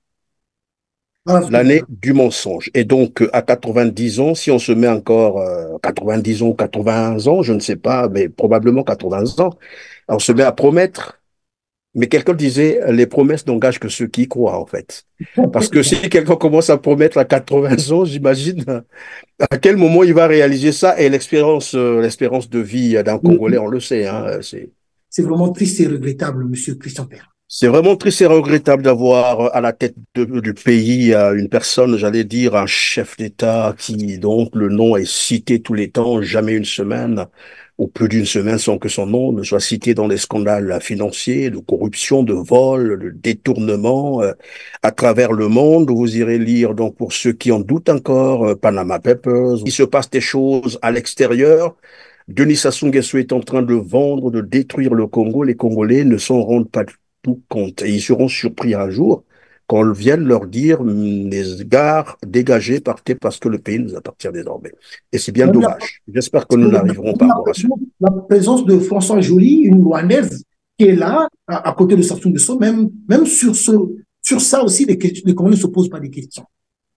Voilà, l'année du mensonge. Et donc, à 90 ans, si on se met encore 90 ans ou 80 ans, je ne sais pas, mais probablement 80 ans, on se met à promettre Mais quelqu'un disait, les promesses n'engagent que ceux qui y croient, en fait. Parce que si quelqu'un commence à promettre à 80 ans, j'imagine à quel moment il va réaliser ça. Et l'espérance de vie d'un Congolais, on le sait. Hein, c'est vraiment triste et regrettable, monsieur Christian Père. C'est vraiment triste et regrettable d'avoir à la tête du pays une personne, j'allais dire, un chef d'État qui, donc, le nom est cité tous les temps, jamais une semaine ou plus d'une semaine sans que son nom ne soit cité dans les scandales financiers, de corruption, de vol, de détournement à travers le monde. Vous irez lire, donc, pour ceux qui en doutent encore, Panama Papers. Il se passe des choses à l'extérieur. Denis Sassou Nguesso est en train de vendre, de détruire le Congo. Les Congolais ne s'en rendent pas tout compte. Et ils seront surpris un jour quand on vienne leur dire les gares dégagées, partez parce que le pays nous appartient désormais. Et c'est bien dommage. J'espère que nous n'arriverons pas à ça. La présence de François Joly, une Rwandaise, qui est là, à côté de Sassou Nguesso, même sur ça aussi, les Congolais ne se posent pas des questions.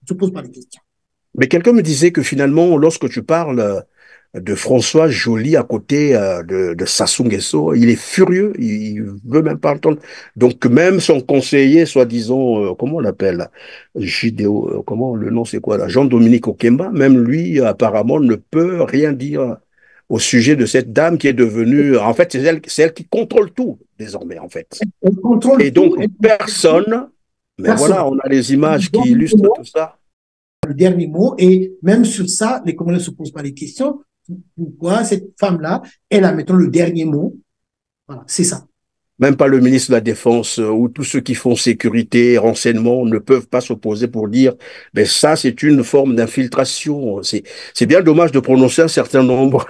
Mais quelqu'un me disait que finalement, lorsque tu parles de François Joly à côté de Sassou Nguesso, il est furieux, il veut même pas entendre. Donc même son conseiller, soi-disant, comment on l'appelle, Jidéo, comment le nom c'est quoi là, Jean-Dominique Okemba, même lui apparemment ne peut rien dire au sujet de cette dame qui est devenue, en fait c'est elle qui contrôle tout désormais en fait. Et donc personne, mais voilà, on a les images qui illustrent tout ça. Le dernier mot, et même sur ça, les Congolais ne se posent pas les questions. Pourquoi cette femme-là, elle a, mettons, le dernier mot. Voilà, c'est ça. Même pas le ministre de la Défense ou tous ceux qui font sécurité, renseignement ne peuvent pas s'opposer pour dire mais ça, c'est une forme d'infiltration. C'est bien dommage de prononcer un certain nombre,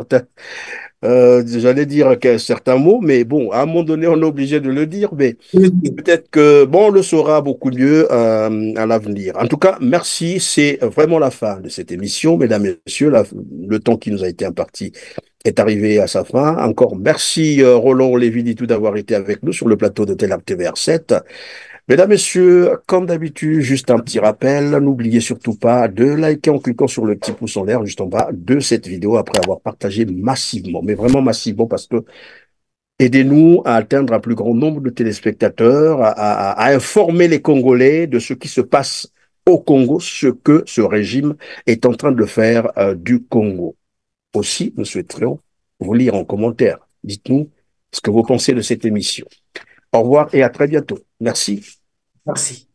j'allais dire certains mots, mais bon, à un moment donné, on est obligé de le dire, mais peut-être que, bon, on le saura beaucoup mieux à l'avenir. En tout cas, merci, c'est vraiment la fin de cette émission, mesdames et messieurs, le temps qui nous a été imparti est arrivé à sa fin. Encore merci Roland Lévy-Ditou d'avoir été avec nous sur le plateau de TELAC TVR 7. Mesdames, Messieurs, comme d'habitude, juste un petit rappel, n'oubliez surtout pas de liker en cliquant sur le petit pouce en l'air juste en bas de cette vidéo après avoir partagé massivement, mais vraiment massivement parce que aidez-nous à atteindre un plus grand nombre de téléspectateurs, à informer les Congolais de ce qui se passe au Congo, ce que ce régime est en train de faire du Congo. Aussi, nous souhaiterions vous lire en commentaire. Dites-nous ce que vous pensez de cette émission. Au revoir et à très bientôt. Merci. Merci.